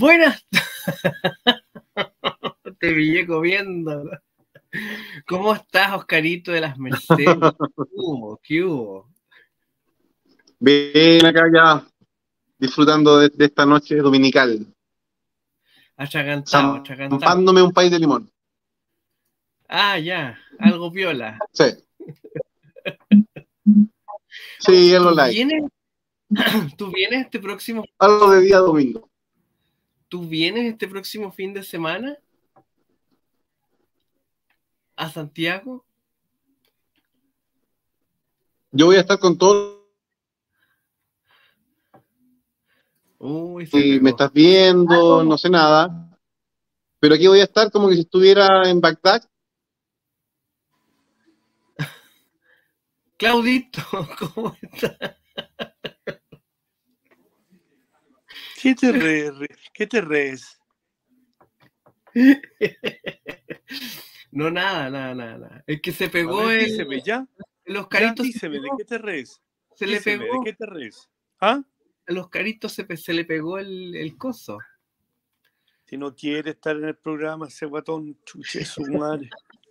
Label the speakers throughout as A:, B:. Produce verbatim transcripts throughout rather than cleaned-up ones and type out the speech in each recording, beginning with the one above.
A: Buenas. Te pillé comiendo. ¿Cómo estás, Oscarito de las Mercedes? ¿Qué hubo? ¿Qué hubo?
B: Bien, acá ya disfrutando de, de esta noche dominical.
A: Atragantado, atragantado.
B: Zampándome un país de limón.
A: Ah, ya, algo viola.
B: Sí. Sí, algo
A: ¿Tú
B: like.
A: vienes? ¿Tú vienes este próximo?
B: Algo de día domingo.
A: ¿Tú vienes este próximo fin de semana a Santiago?
B: Yo voy a estar con todo.
A: Uy, se
B: Y me
A: pegó.
B: estás viendo, no sé nada. Pero aquí voy a estar como que si estuviera en Bagdad.
A: Claudito, ¿cómo estás?
C: ¿Qué te rees? ¿Qué te rees?
A: No, nada, nada, nada, nada. Es que se pegó
C: A ver,
A: el...
C: díseme, ¿ya?
A: El
C: Ya,
A: Oscarito
C: díseme,
A: se
C: ¿de
A: pegó.
C: qué te rees?
A: Se
C: Díseme,
A: le pegó.
C: ¿de qué te rees? ¿Ah?
A: Al Oscarito se, se le pegó el, el coso.
C: Si no quiere estar en el programa, ese guatón, chuche su madre.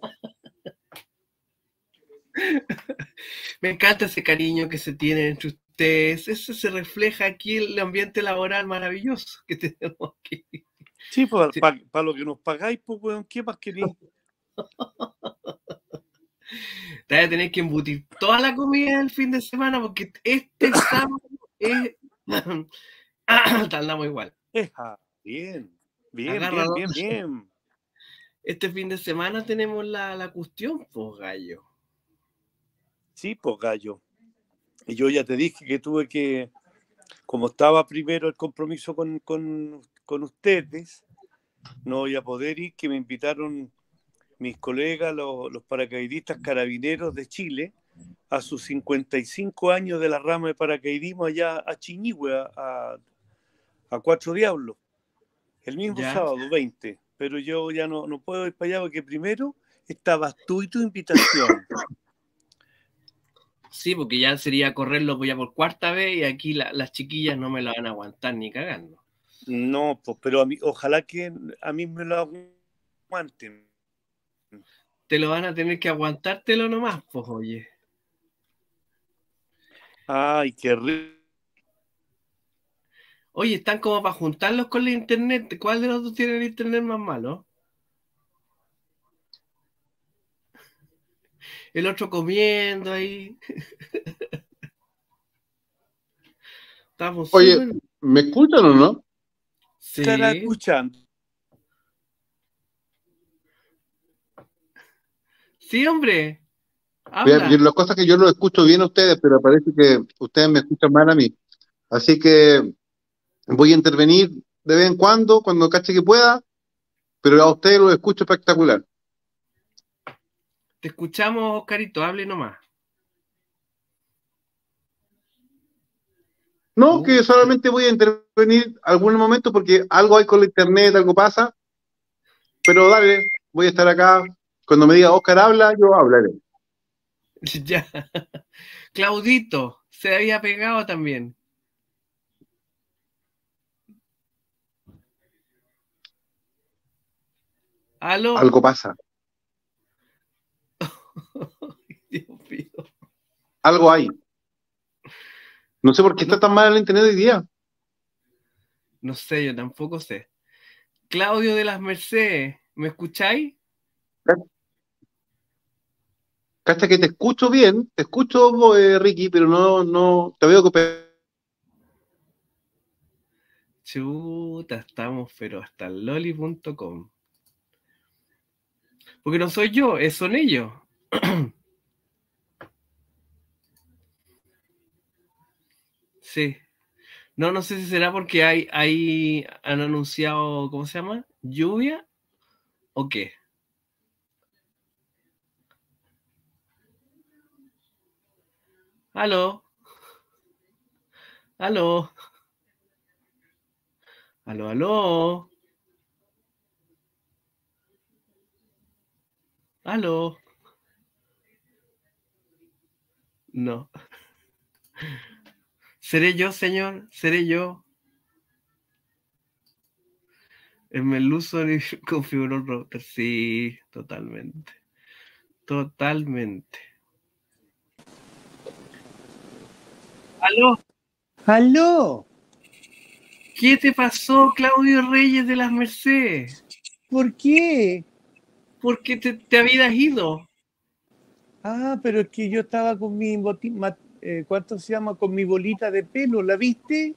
A: Me encanta ese cariño que se tiene entre ustedes. Eso se refleja aquí en el ambiente laboral maravilloso que tenemos aquí.
C: Sí, pues
A: Sí.
C: para pa lo que nos pagáis, pues, weón, ¿qué más queréis?
A: Te vas a tener que embutir toda la comida del fin de semana porque este sábado es... Andamos igual.
C: Eja, bien, bien,
A: Agarra
C: bien,
A: dos.
C: bien, bien.
A: Este fin de semana tenemos la, la cuestión, pues, gallo.
C: Sí, pues, gallo. Y yo ya te dije que tuve que, como estaba primero el compromiso con, con, con ustedes, no voy a poder ir, que me invitaron mis colegas, los, los paracaidistas carabineros de Chile, a sus cincuenta y cinco años de la rama de paracaidismo allá a Chiñihue, a, a Cuatro Diablos, el mismo
A: ¿Ya?
C: sábado veinte. Pero yo ya no, no puedo ir para allá porque primero estabas tú y tu invitación.
A: Sí, porque ya sería correrlo ya por cuarta vez y aquí la, las chiquillas no me lo van a aguantar ni cagando.
C: No, pues, pero a mí, ojalá que a mí me lo aguanten.
A: Te lo van a tener que aguantártelo nomás, pues, oye.
C: Ay, qué rico.
A: Oye, están como para juntarlos con la internet. ¿Cuál de los dos tiene el internet más malo? El otro comiendo ahí. Estamos
B: Oye,
A: súper...
B: ¿me escuchan o no?
C: Estará
A: Sí.
C: escuchando.
A: Sí, hombre.
B: Mira, yo-
A: Habla.
B: la cosa es que yo lo escucho bien a ustedes, pero parece que ustedes me escuchan mal a mí. Así que voy a intervenir de vez en cuando, cuando cache que pueda, pero a ustedes los escucho espectacular.
A: Te escuchamos, Oscarito. Hable nomás.
B: No,
A: Uh,
B: que solamente voy a intervenir algún momento porque algo hay con la internet, algo pasa, pero dale, voy a estar acá. Cuando me diga Oscar habla, yo hablaré.
A: ya. Claudito. Se había pegado también. ¿Aló?
B: Algo pasa,
A: Dios mío.
B: algo hay. No sé por qué
A: No,
B: está tan mal el internet hoy día.
A: no sé, yo tampoco sé. Claudio de las Mercedes, ¿me escucháis?
B: Cacha que te escucho bien, te escucho, eh, Ricky, pero no, no, te veo que...
A: Chuta, estamos, pero hasta loli punto com. Porque no soy yo, es- son ellos. Sí. No, no sé si será porque hay, hay, han anunciado, ¿cómo se llama? ¿Lluvia o qué? ¿Aló? ¿Aló? ¿Aló, aló? ¿Aló? No. ¿Seré yo, señor? ¿Seré yo? El Meluso configuró el router. Sí, totalmente. Totalmente. ¿Aló?
C: ¡Aló!
A: ¿Qué te pasó, Claudio Reyes de las Mercedes?
C: ¿Por qué?
A: ¿Por qué te, te habías ido?
C: Ah, pero es que yo estaba con mi boti- ma- eh, ¿cuánto se llama? Con mi bolita de pelo, ¿la viste?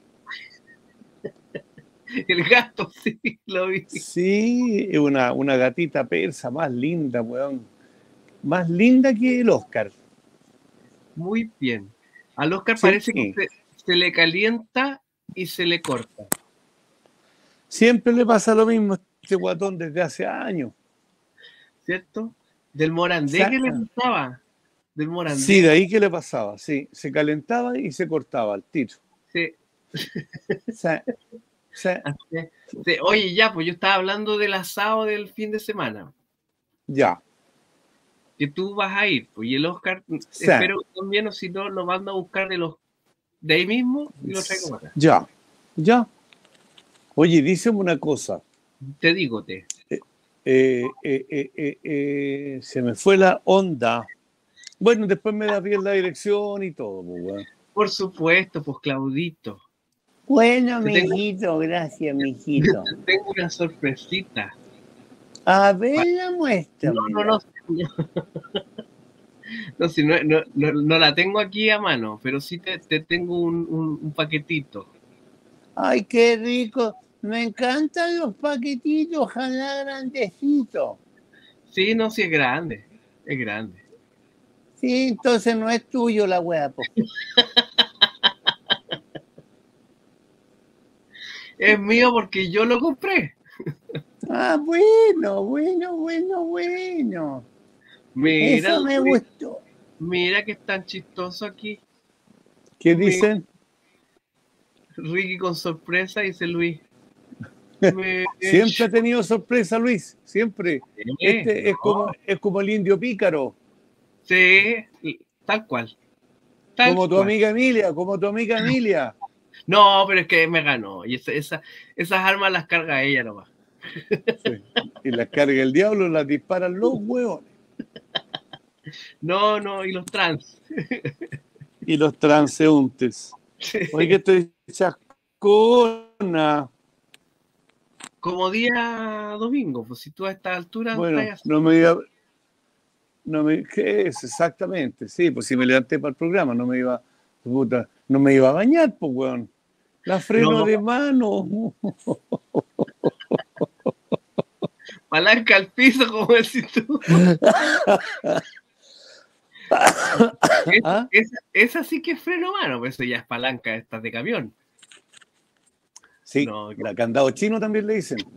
A: El gato, sí, lo vi.
C: Sí, es una, una gatita persa más linda, weón. Más linda que el Oscar.
A: Muy bien. Al Oscar
C: Sí.
A: parece que se, se le calienta y se le corta.
C: Siempre le pasa lo mismo a este guatón desde hace años.
A: ¿Cierto? Del Morandé
C: Sa-
A: que le gustaba. Del
C: Sí,
A: Morandé.
C: de ahí que le pasaba, sí. Se calentaba y se cortaba al tiro.
A: Sí.
C: Sa- sa-
A: Así es. Sí. Oye, ya, pues yo estaba hablando del asado del fin de semana.
C: Ya.
A: Que tú vas a ir, pues, y el Oscar,
C: Sa-
A: espero que también, o si no, lo mando a buscar de los de ahí mismo y lo traigo para acá.
C: Ya. Ya. Oye, díseme una cosa.
A: Te digo, te.
C: Eh, eh, eh, eh, eh, eh, se me fue la onda. Bueno, después me da bien la dirección y todo, pues, weón.
A: Por supuesto, pues Claudito.
D: Bueno,
A: Te tengo,
D: mijito, gracias, mijito.
A: te tengo una sorpresita.
D: A ver, la
A: No,
D: muéstrame.
A: no, no. No, si no, no, no, no la tengo aquí a mano, pero sí te, te tengo un, un, un paquetito.
D: Ay, qué rico. Me encantan los paquetitos, ojalá grandecitos.
A: Sí, no, sí es grande. Es grande.
D: Sí, entonces no es tuyo la wea, po.
A: Es mío porque yo lo compré.
D: Ah, bueno, bueno, bueno, bueno.
A: Mira,
D: Eso me
A: Luis,
D: gustó.
A: mira que es tan chistoso aquí.
C: ¿Qué
A: Mi-
C: dicen?
A: Ricky con sorpresa, dice Luis. Me-
C: Siempre ha tenido sorpresa, Luis. Siempre.
A: Sí,
C: Este es
A: no.
C: como, es como el indio pícaro.
A: Sí, tal cual. Tal
C: Como tu
A: cual.
C: amiga Emilia, como tu amiga Emilia.
A: No, pero es que me ganó. Y esa, esa- esas armas las carga ella nomás.
C: Sí. Y las carga el diablo, las disparan los hueones.
A: No, no, y los trans.
C: Y los transeúntes. Oye, que estoy chascona.
A: Como día domingo, pues si tú a esta altura
C: Bueno,
A: estás así.
C: no me iba. No me, ¿qué es exactamente? Sí, pues si me levanté para el programa, no me iba. Puta, no me iba a bañar, pues, weón. La freno
A: No.
C: de mano.
A: Palanca al piso, como decís tú.
C: ¿Ah?
A: Esa, esa sí que es freno mano, pues eso ya es palanca estas de camión.
C: Sí,
A: No,
C: la candado chino también le dicen.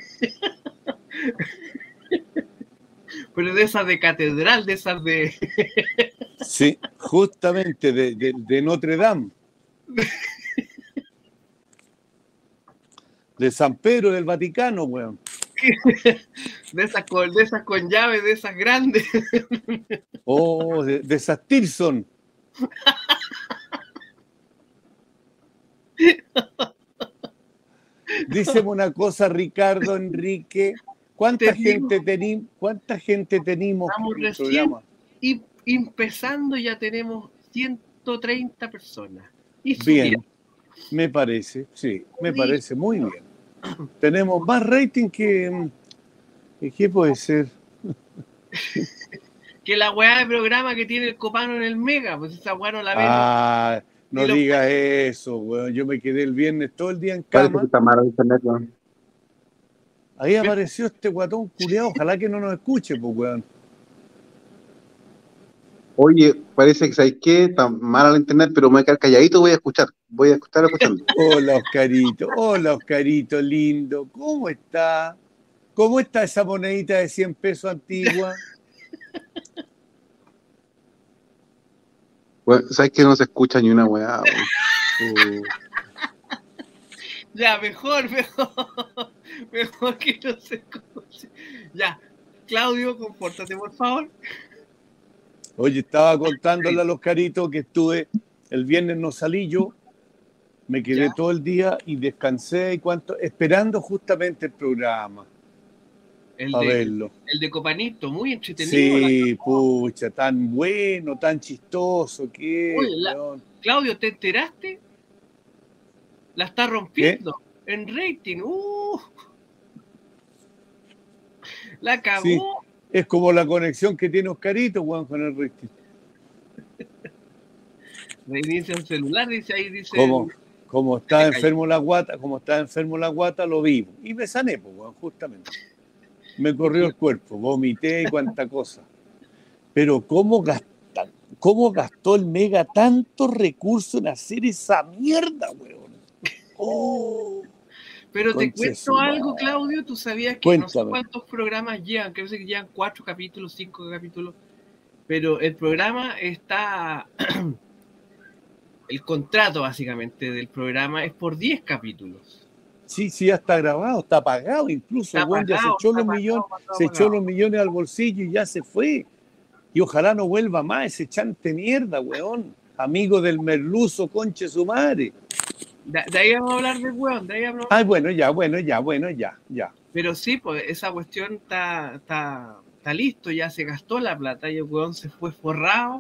A: pero de esas de catedral, de esas de.
C: Sí, justamente de, de, de Notre Dame. De San Pedro del Vaticano, weón.
A: De esas con, de esas con llave, de esas grandes.
C: Oh, de, de esas Tirson. Díceme una cosa, Ricardo Enrique. ¿Cuánta
A: Te digo,
C: gente tení, cuánta gente tenemos
A: estamos
C: en el
A: recién
C: programa?
A: y empezando, ya tenemos ciento treinta personas. Y
C: Bien,
A: subiendo.
C: me parece, sí, me
A: Sí.
C: parece muy bien. Tenemos más rating que... ¿Qué puede ser?
A: Que la weá de programa que tiene el Copano en el Mega, pues esa weá no la ven.
C: Ah, no
A: ni los-
C: digas eso, weón. Yo me quedé el viernes todo el día en
B: Parece que
C: cama.
B: está mal el internet, weón.
C: Ahí apareció este guatón culiado. Ojalá que no nos escuche, pues, weón.
B: Oye, parece que ¿sabes qué? Está mal el internet, pero me voy a quedar calladito, voy a escuchar. Voy a estar escuchando.
C: Hola, Oscarito. Hola, Oscarito, lindo. ¿Cómo está? ¿Cómo está esa monedita de cien pesos antigua?
B: Bueno, ¿sabes que no se escucha ni una weá, weón? Uh,
A: Ya, mejor, mejor. Mejor que no se escuche. Ya, Claudio, compórtate, por favor.
C: Oye, estaba contándole a los caritos que estuve, el viernes no salí yo, Me quedé
A: ¿Ya?
C: todo el día y descansé y cuánto, esperando justamente el programa,
A: El
C: para
A: de, el,
C: verlo.
A: el de Copanito, muy entretenido. La...
C: Sí, pucha, tan bueno, tan chistoso que es,
A: Oye, la...
C: weón.
A: Claudio, ¿te enteraste? La está
C: ¿Qué?
A: rompiendo en rating. Uh, la
C: Sí,
A: cagó.
C: es como la conexión que tiene Oscarito, weón, con el rating.
A: Reinicia el celular, dice ahí,
C: Como,
A: dicen,
C: como
A: se
C: estaba
A: te cayó.
C: enfermo la guata, como estaba enfermo la guata, lo vi. Y me sané, pues, weón, justamente. Me corrió el cuerpo, vomité y cuánta cosa. Pero ¿cómo gastan? ¿Cómo gastó el Mega tantos recursos en hacer esa mierda, weón? Oh,
A: Pero te
C: conche
A: cuento
C: su
A: algo,
C: madre.
A: Claudio, tú sabías que no sé
C: Cuéntame.
A: cuántos programas llevan, creo que llevan cuatro capítulos, cinco capítulos, pero el programa está, el contrato básicamente del programa es por diez capítulos.
C: Sí, sí, ya está grabado, está pagado incluso,
A: Está
C: el weón ya se
A: pagado,
C: echó
A: está
C: los millones,
A: pagado, está
C: se echó
A: pagado.
C: los millones al bolsillo y ya se fue. Y ojalá no vuelva más ese chante mierda, weón. Amigo del merluzo, conche su madre.
A: De, de ahí vamos a hablar del weón, de ahí vamos a
C: Ay,
A: hablar.
C: bueno, ya, bueno, ya, bueno, ya, ya.
A: Pero sí, pues esa cuestión está, está, está listo, ya se gastó la plata y el weón se fue forrado.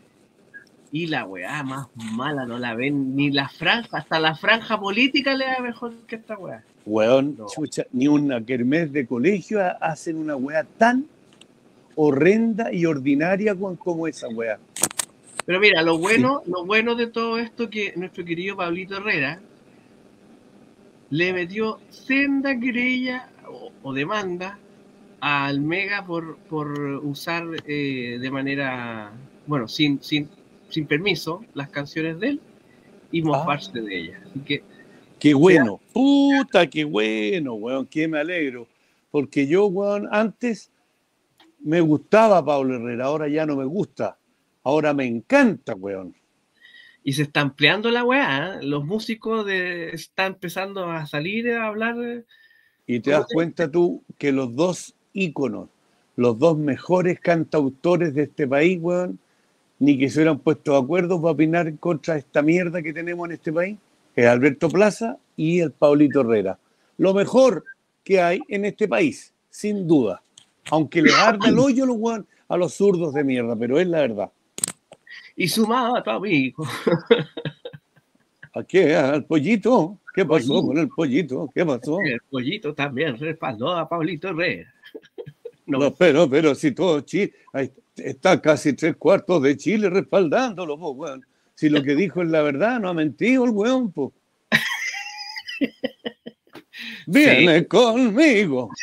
A: Y la weá más mala no la ven ni la franja, hasta la franja política le da mejor que esta weá.
C: Weón,
A: No.
C: chucha, ni una kermés de colegio hacen una weá tan horrenda y ordinaria como esa weá.
A: Pero mira, lo
C: Sí.
A: bueno, lo bueno de todo esto que nuestro querido Pablito Herrera le metió senda querella o, o demanda al Mega por, por usar eh, de manera, bueno, sin, sin, sin permiso las canciones de él y
C: Ah,
A: mofarse de ellas. Así que
C: qué
A: se da-
C: bueno, puta, qué bueno, weón, que me alegro. Porque yo, weón, antes me gustaba Pablo Herrera, ahora ya no me gusta. Ahora me encanta, weón.
A: y se está ampliando la weá, ¿eh? Los músicos de, están empezando a salir a hablar. eh,
C: Y te
A: ¿Cómo
C: das
A: te
C: cuenta tú que los dos íconos, los dos mejores cantautores de este país, weón, ni que se hubieran puesto de acuerdo para opinar contra esta mierda que tenemos en este país, es Alberto Plaza y el Pablito Herrera. Lo mejor que hay en este país, sin duda. Aunque les arda el hoyo los weón, a los zurdos de mierda, pero es la verdad.
A: Y sumado a tu amigo.
C: ¿A qué? ¿Al pollito? ¿Qué pasó
A: Pollito,
C: con el pollito? ¿Qué pasó?
A: el pollito también respaldó a Pablito Herrera. No,
C: No, pero, pero si todo Chile, ahí está casi tres cuartos de Chile respaldándolo, po, weón. Si lo que dijo es la verdad, no ha mentido el weón, po.
A: sí,
C: Viene conmigo.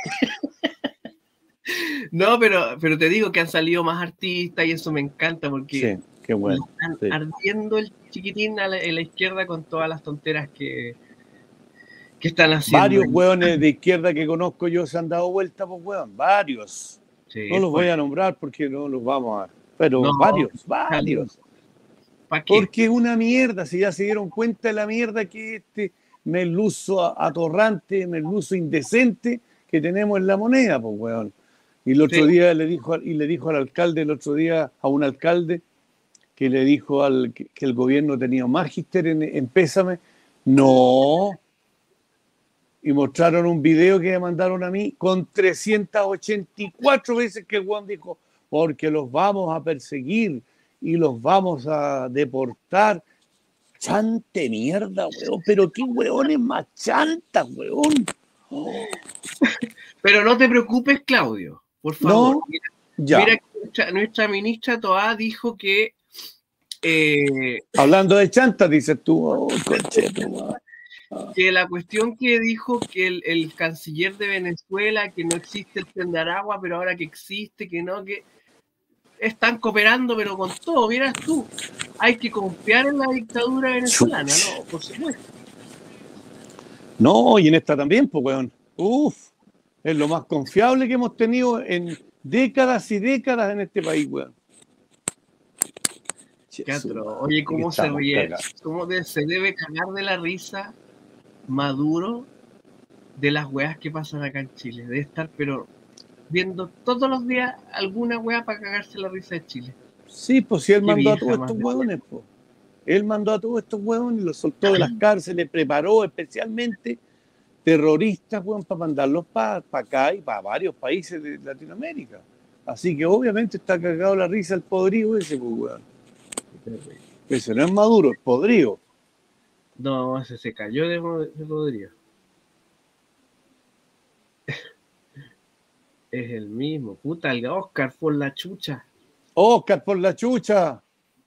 A: no, pero, pero te digo que han salido más artistas y eso me encanta porque
C: Sí, qué bueno.
A: están
C: Sí.
A: ardiendo el chiquitín a la, en la izquierda con todas las tonteras que, que están haciendo.
C: Varios weones de izquierda que conozco yo se han dado vuelta, pues weón. Varios.
A: Sí,
C: No los
A: pues,
C: voy a nombrar porque no los vamos a... Pero
A: no,
C: varios, varios.
A: ¿para qué?
C: Porque es una mierda, si ya se dieron cuenta de la mierda que este merluzo atorrante, merluzo indecente que tenemos en la moneda, pues weón. Y el otro
A: Sí.
C: día le dijo, y le dijo al alcalde, el otro día a un alcalde que le dijo al, que, que el gobierno tenía magíster en, en Pésame. No. Y mostraron un video que me mandaron a mí con trescientas ochenta y cuatro veces que el weón dijo, porque los vamos a perseguir y los vamos a deportar. Chante mierda, weón. Pero qué weones más chantas, weón. Oh.
A: Pero no te preocupes, Claudio, por favor.
C: No,
A: Mira,
C: ya.
A: mira que nuestra, nuestra ministra Toá dijo que eh,
C: Hablando de chantas, dices tú, oh, concheto,
A: que la cuestión que dijo que el, el canciller de Venezuela, que no existe el Tren de Aragua, pero ahora que existe, que no, que están cooperando, pero con todo, vieras tú, hay que confiar en la dictadura venezolana, ¿no? Por supuesto.
C: No, y en esta también, pues, weón. Uf, es lo más confiable que hemos tenido en décadas y décadas en este país, weón.
A: Teatro. Oye, ¿cómo se ríe? ¿Cómo de, se debe cagar de la risa Maduro de las weas que pasan acá en Chile? Debe estar, pero viendo todos los días alguna wea para cagarse la risa de Chile.
C: Sí, pues si él
A: Qué
C: mandó a
A: vieja
C: todos
A: más
C: estos
A: de-
C: hueones, pues.
D: Él mandó a todos estos huevones y los soltó de las cárceles, preparó especialmente terroristas, huevón, para mandarlos para pa acá y para varios países de Latinoamérica. Así que obviamente está cagado la risa el podrido ese, pues, huevón. Ese no es Maduro, es podrido.
A: No, ese se cayó de, de podrido. Es el mismo, puta, el Oscar por la chucha.
D: Oscar por la chucha.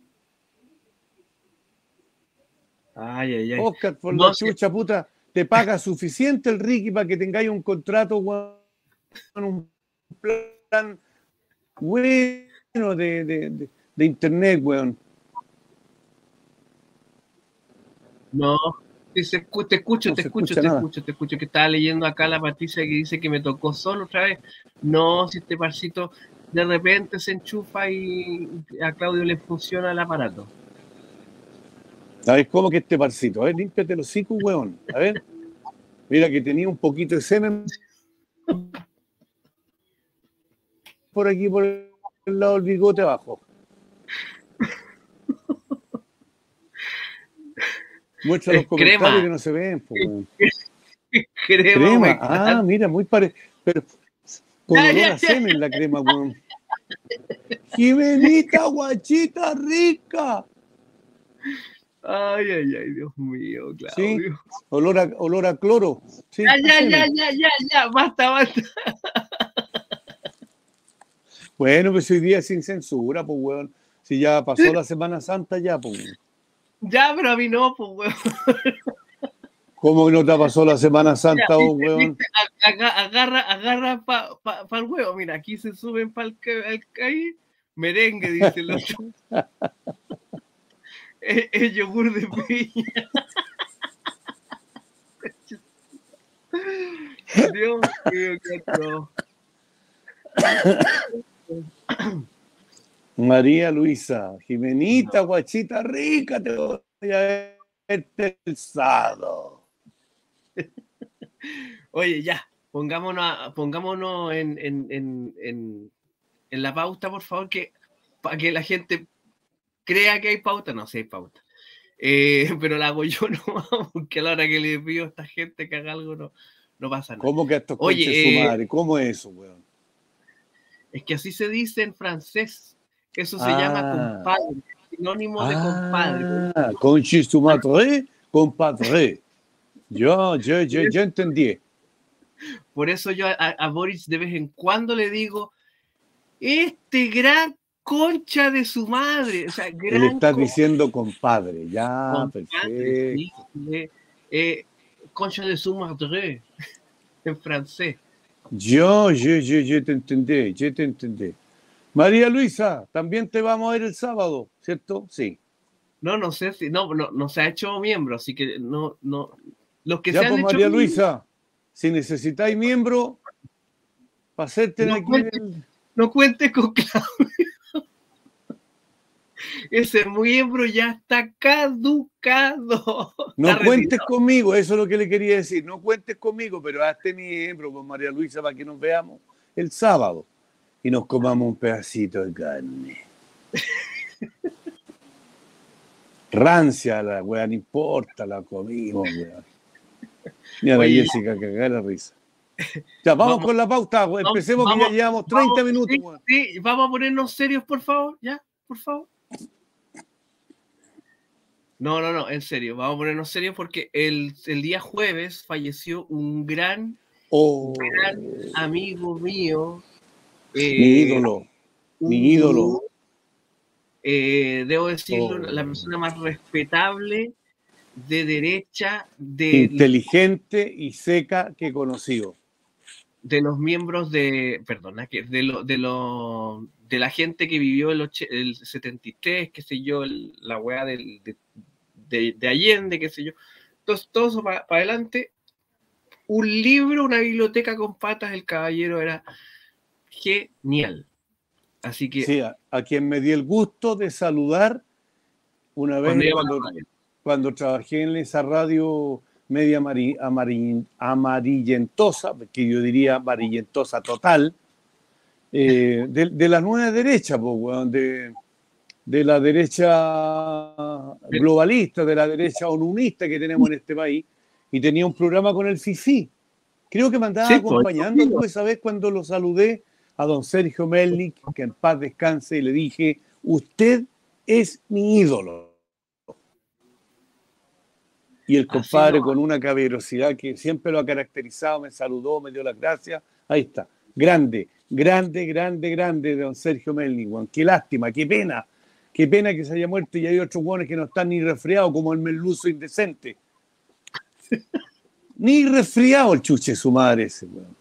A: Ay, ay, ay.
D: Oscar por
A: No
D: la
A: sé.
D: chucha, puta. Te paga suficiente el Ricky para que tengáis un contrato, weón, un plan bueno de, de, de, de internet, weón.
A: No, sí, se escu- te escucho,
D: No
A: te
D: se
A: escucho,
D: escucha
A: te
D: nada.
A: escucho, te escucho, que estaba leyendo acá la Patricia que dice que me tocó solo otra vez. No, si este parcito de repente se enchufa y a Claudio le funciona el aparato.
D: ¿Sabes cómo que este parcito? A ver, límpiate los hocico, weón. A ver. Mira que tenía un poquito de semen por aquí, por el lado del bigote abajo. Muestra los
A: Es
D: comentarios
A: crema.
D: que no se ven, po, weón.
A: Crema,
D: Crema.
A: humectante.
D: Ah, mira, muy parecido. Pero con
A: Ya,
D: olor
A: ya,
D: a
A: ya.
D: semen la crema, weón. Jimenita, guachita rica.
A: Ay, ay, ay, Dios mío,
D: Sí,
A: Claudio.
D: olor a, olor a cloro. Sí,
A: Ya,
D: a
A: ya, ya,
D: semen.
A: ya, ya, ya, basta, basta.
D: Bueno, pues hoy día es sin censura, pues, weón. Si ya pasó la Semana Santa, ya, pues. Weón.
A: Ya, pero a mí no, pues, weón.
D: ¿Cómo que no te pasó la Semana Santa, oh,
A: Viste,
D: weón?
A: viste, aga- agarra, agarra para pa, pa el huevo. Mira, aquí se suben para el, el caí. Merengue, dice el otro. Es, es yogur de piña. Dios mío, qué atroz.
D: María Luisa, Jimenita, guachita rica, te voy a ver el sábado.
A: Oye, ya, pongámonos, a- pongámonos en, en, en, en, en la pauta, por favor, que para que la gente crea que hay pauta. No, sí hay pauta. Eh, pero la hago yo no, porque a la hora que le pido a esta gente que haga algo no, no pasa nada.
D: ¿Cómo que a estos
A: Oye,
D: conches su
A: eh,
D: madre? ¿Cómo es eso, weón?
A: es que así se dice en francés. Eso se
D: Ah.
A: llama compadre, sinónimo de compadre.
D: Ah, conches su madre, compadre. Yo, yo, yo, yo entendí.
A: Por eso yo a, a Boris de vez en cuando le digo, este gran concha de su madre. O sea, gran
D: Le estás
A: co-
D: diciendo compadre, ya,
A: compadre,
D: perfecto.
A: sí, sí, eh, concha de su madre, en francés.
D: Yo, yo, yo, yo te entendí, yo te entendí. María Luisa, también te vamos a ver el sábado, ¿cierto? Sí.
A: No, no sé si, no, no, no se ha hecho miembro, así que no, no. Los que
D: Ya,
A: se han
D: pues,
A: hecho
D: María
A: miembro,
D: Luisa, si necesitáis miembro, para hacerte
A: No
D: aquí
A: cuente.
D: el...
A: no cuentes con Claudio. Ese miembro ya está caducado.
D: No
A: Está
D: cuentes
A: retirado.
D: conmigo, eso es lo que le quería decir. No cuentes conmigo, pero hazte miembro, pues, María Luisa, para que nos veamos el sábado y nos comamos un pedacito de carne. Rancia la weá, no importa, la comimos, weá. Mira la
A: Oye,
D: Jessica que caga la risa. Ya, vamos,
A: Vamos-
D: con la pauta, weá.
A: vamos-
D: Empecemos que
A: vamos-
D: ya llevamos treinta
A: vamos,
D: minutos,
A: sí,
D: weón.
A: sí, vamos a ponernos serios, por favor, ya, por favor. No, no, no, en serio, vamos a ponernos serios porque el, el día jueves falleció un gran
D: Oh,
A: amigo mío.
D: mi
A: eh,
D: ídolo,
A: un
D: mi ídolo.
A: gurú, eh, debo decirlo,
D: Oh.
A: la persona más respetable de derecha de,
D: Inteligente y seca que he conocido.
A: de los miembros de, perdona, que de lo, de lo, de la gente que vivió el, och- el setenta y tres, qué sé yo, el- la weá del, de, de, de Allende, qué sé yo, todo, todo eso para pa adelante. Un libro, una biblioteca con patas, el caballero era genial. Así que
D: Sí, a, a quien me di el gusto de saludar una vez
A: Cuando
D: cuando,
A: iba a
D: cuando, cuando trabajé en esa radio media amari- amari- amarillentosa, que yo diría amarillentosa total, eh, de, de la nueva derecha, pues, weón, de, de la derecha globalista, de la derecha onunista que tenemos en este país, y tenía un programa con el Fifi. Creo que me andaba
A: Sí,
D: acompañando
A: pues.
D: tú esa vez cuando lo saludé a don Sergio Melnik, que en paz descanse, y le dije, usted es mi ídolo. Y el compadre,
A: no.
D: con una caballerosidad que siempre lo ha caracterizado, me saludó, me dio las gracias. Ahí está. Grande, grande, grande, grande de don Sergio Melnik. Juan. Qué lástima, qué pena. Qué pena que se haya muerto y hay otros buenos que no están ni resfriados, como el merluzo indecente. Ni resfriado el chuche su madre ese, weón.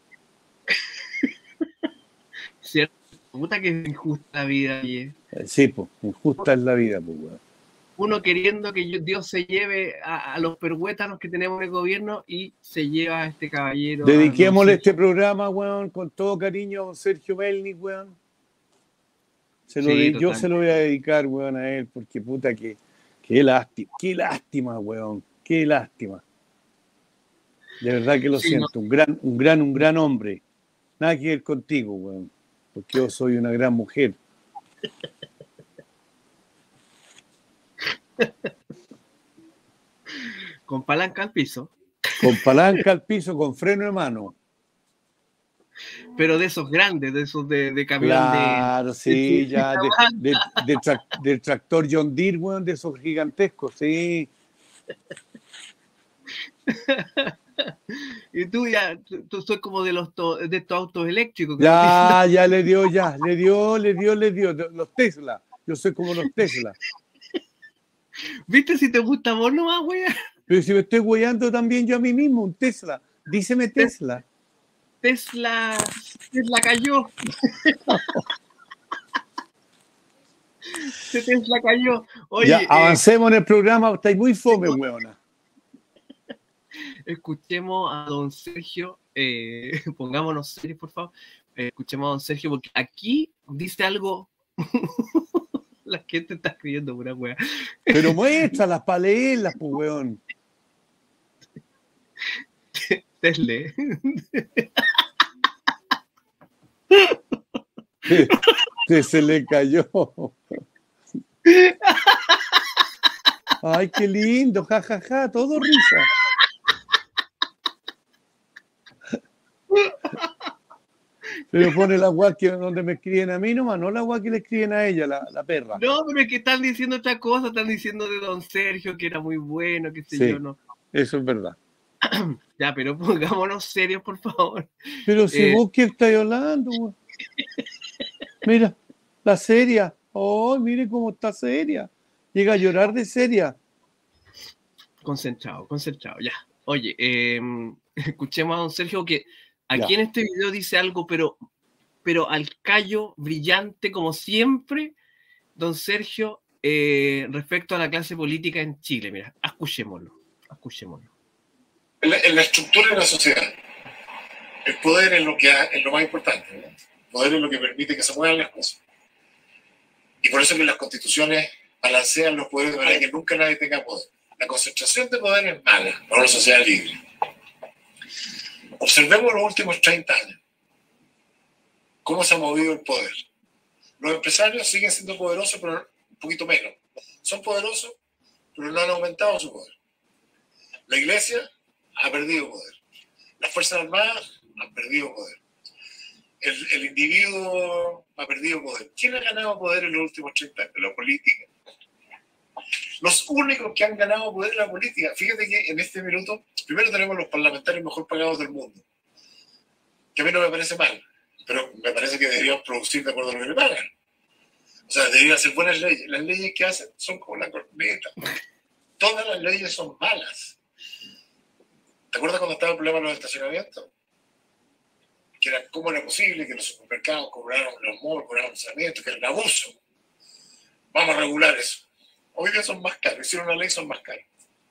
A: Cierto. Puta que es injusta la vida, oye.
D: Sí, pues, injusta es la vida, pues, weón.
A: Uno queriendo que Dios se lleve a, a los perhuétanos que tenemos en el gobierno y se lleva a este caballero.
D: Dediquémosle este programa, weón, con todo cariño a don Sergio Melnik, weón. Se lo
A: Sí,
D: de, yo
A: total.
D: se lo voy a dedicar, weón, a él, porque puta que, qué lástima, qué lástima, weón, qué lástima. De verdad que lo
A: Sí,
D: siento,
A: no.
D: un gran, un gran, un gran hombre. Nada que ver contigo, weón, porque yo soy una gran mujer.
A: Con palanca al piso.
D: Con palanca al piso, con freno de mano.
A: Pero de esos grandes, de esos de, de camión
D: Claro,
A: de...
D: sí,
A: de-
D: ya, de, de, de tra- del tractor John Deere, weón, de esos gigantescos, sí.
A: Y tú ya, tú, tú soy como de los to- de estos autos eléctricos. Que no
D: Ya, ya le dio, ya, le dio, le dio, le dio. Los Tesla, yo soy como los Tesla.
A: tienen- ¿Viste si te gusta a vos nomás, güey?
D: Pero si me estoy guiando también yo a mí mismo, un Tesla. Díceme Tesla.
A: Tesla, Tesla cayó. Tesla cayó. Oye,
D: Ya,
A: eh,
D: avancemos en el programa, estáis muy fome, weona.
A: escuchemos a don Sergio, eh, pongámonos serios, por favor. Eh, escuchemos a don Sergio, porque aquí dice algo. La gente está escribiendo pura wea.
D: Pero muéstralas para leerlas, pues, weón.
A: Tesla.
D: Que se le cayó. Ay, qué lindo, jajaja, ja, ja, todo risa. Pero pone la guay que donde me escriben a mí nomás, no la guay que le escriben a ella, la, la perra.
A: No, pero es que están diciendo otra cosa, están diciendo de don Sergio que era muy bueno, qué sé
D: Sí,
A: yo, no.
D: eso es verdad.
A: Ya, pero pongámonos serios, por favor.
D: Pero si
A: Eh,
D: vos qué estáis hablando, güey. Mira, la seria. Oh, mire cómo está seria. Llega a llorar de seria.
A: Concentrado, concentrado, ya. Oye, eh, escuchemos a don Sergio que aquí
D: Ya.
A: en este video dice algo, pero, pero al callo brillante, como siempre, don Sergio, eh, respecto a la clase política en Chile. Mira, escuchémoslo, escuchémoslo.
E: En la, en la estructura de la sociedad, el poder es lo, que ha, es lo más importante, ¿no? El poder es lo que permite que se muevan las cosas. Y por eso que las constituciones balancean los poderes de manera que nunca nadie tenga poder. La concentración de poder es mala para una sociedad libre. Observemos los últimos treinta años. ¿Cómo se ha movido el poder? Los empresarios siguen siendo poderosos, pero un poquito menos. Son poderosos, pero no han aumentado su poder. La iglesia ha perdido poder. Las Fuerzas Armadas han perdido poder. El, el individuo ha perdido poder. ¿Quién ha ganado poder en los últimos treinta años? La política. Los únicos que han ganado poder en la política. Fíjate que en este minuto, primero tenemos los parlamentarios mejor pagados del mundo. Que a mí no me parece mal, pero me parece que deberían producir de acuerdo a lo que le pagan. O sea, deberían hacer buenas leyes. Las leyes que hacen son como la corneta. Todas las leyes son malas. ¿Te acuerdas cuando estaba el problema de los estacionamientos? Que era cómo era posible que los supermercados cobraran los malls, cobraran estacionamientos, que era un abuso. Vamos a regular eso. Hoy día son más caros. Hicieron una ley, son más caros.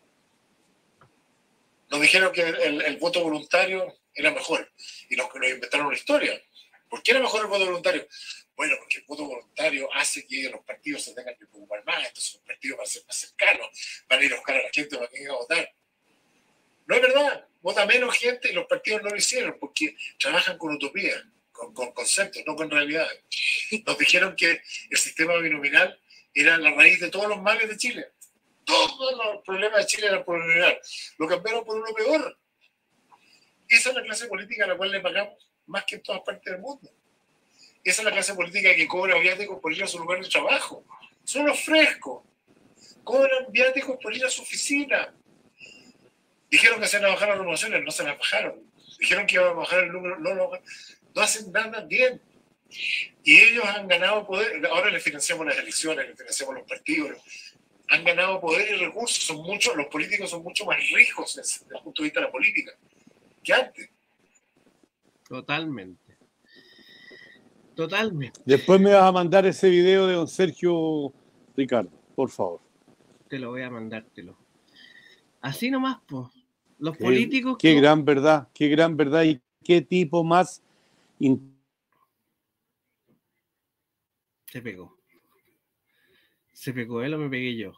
E: Nos dijeron que el, el voto voluntario era mejor. Y nos, nos inventaron una historia. ¿Por qué era mejor el voto voluntario? Bueno, porque el voto voluntario hace que los partidos se tengan que preocupar más. Entonces los partidos van a ser más cercanos. Van a ir a buscar a la gente para que venga a votar. No es verdad, vota menos gente y los partidos no lo hicieron porque trabajan con utopía, con, con conceptos, no con realidades. Nos dijeron que el sistema binominal era la raíz de todos los males de Chile. Todos los problemas de Chile eran por lo general. Lo cambiaron por uno peor. Esa es la clase política a la cual le pagamos más que en todas partes del mundo. Esa es la clase política que cobra viáticos por ir a su lugar de trabajo. Son los frescos. Cobran viáticos por ir a su oficina. Dijeron que se iban a bajar las remuneraciones, no se las bajaron. Dijeron que iban a bajar el número, no, no, no hacen nada bien. Y ellos han ganado poder. Ahora les financiamos las elecciones, les financiamos los partidos. Han ganado poder y recursos. Son muchos, los políticos son mucho más ricos desde el punto de vista de la política que antes.
A: Totalmente. Totalmente.
D: Después me vas a mandar ese video de don Sergio Ricardo, por favor.
A: Te lo voy a mandártelo. Así nomás, pues. Los
D: Qué,
A: políticos...
D: Qué
A: que...
D: gran verdad, qué gran verdad y qué tipo más... In...
A: Se pegó. ¿Se pegó él o me pegué yo?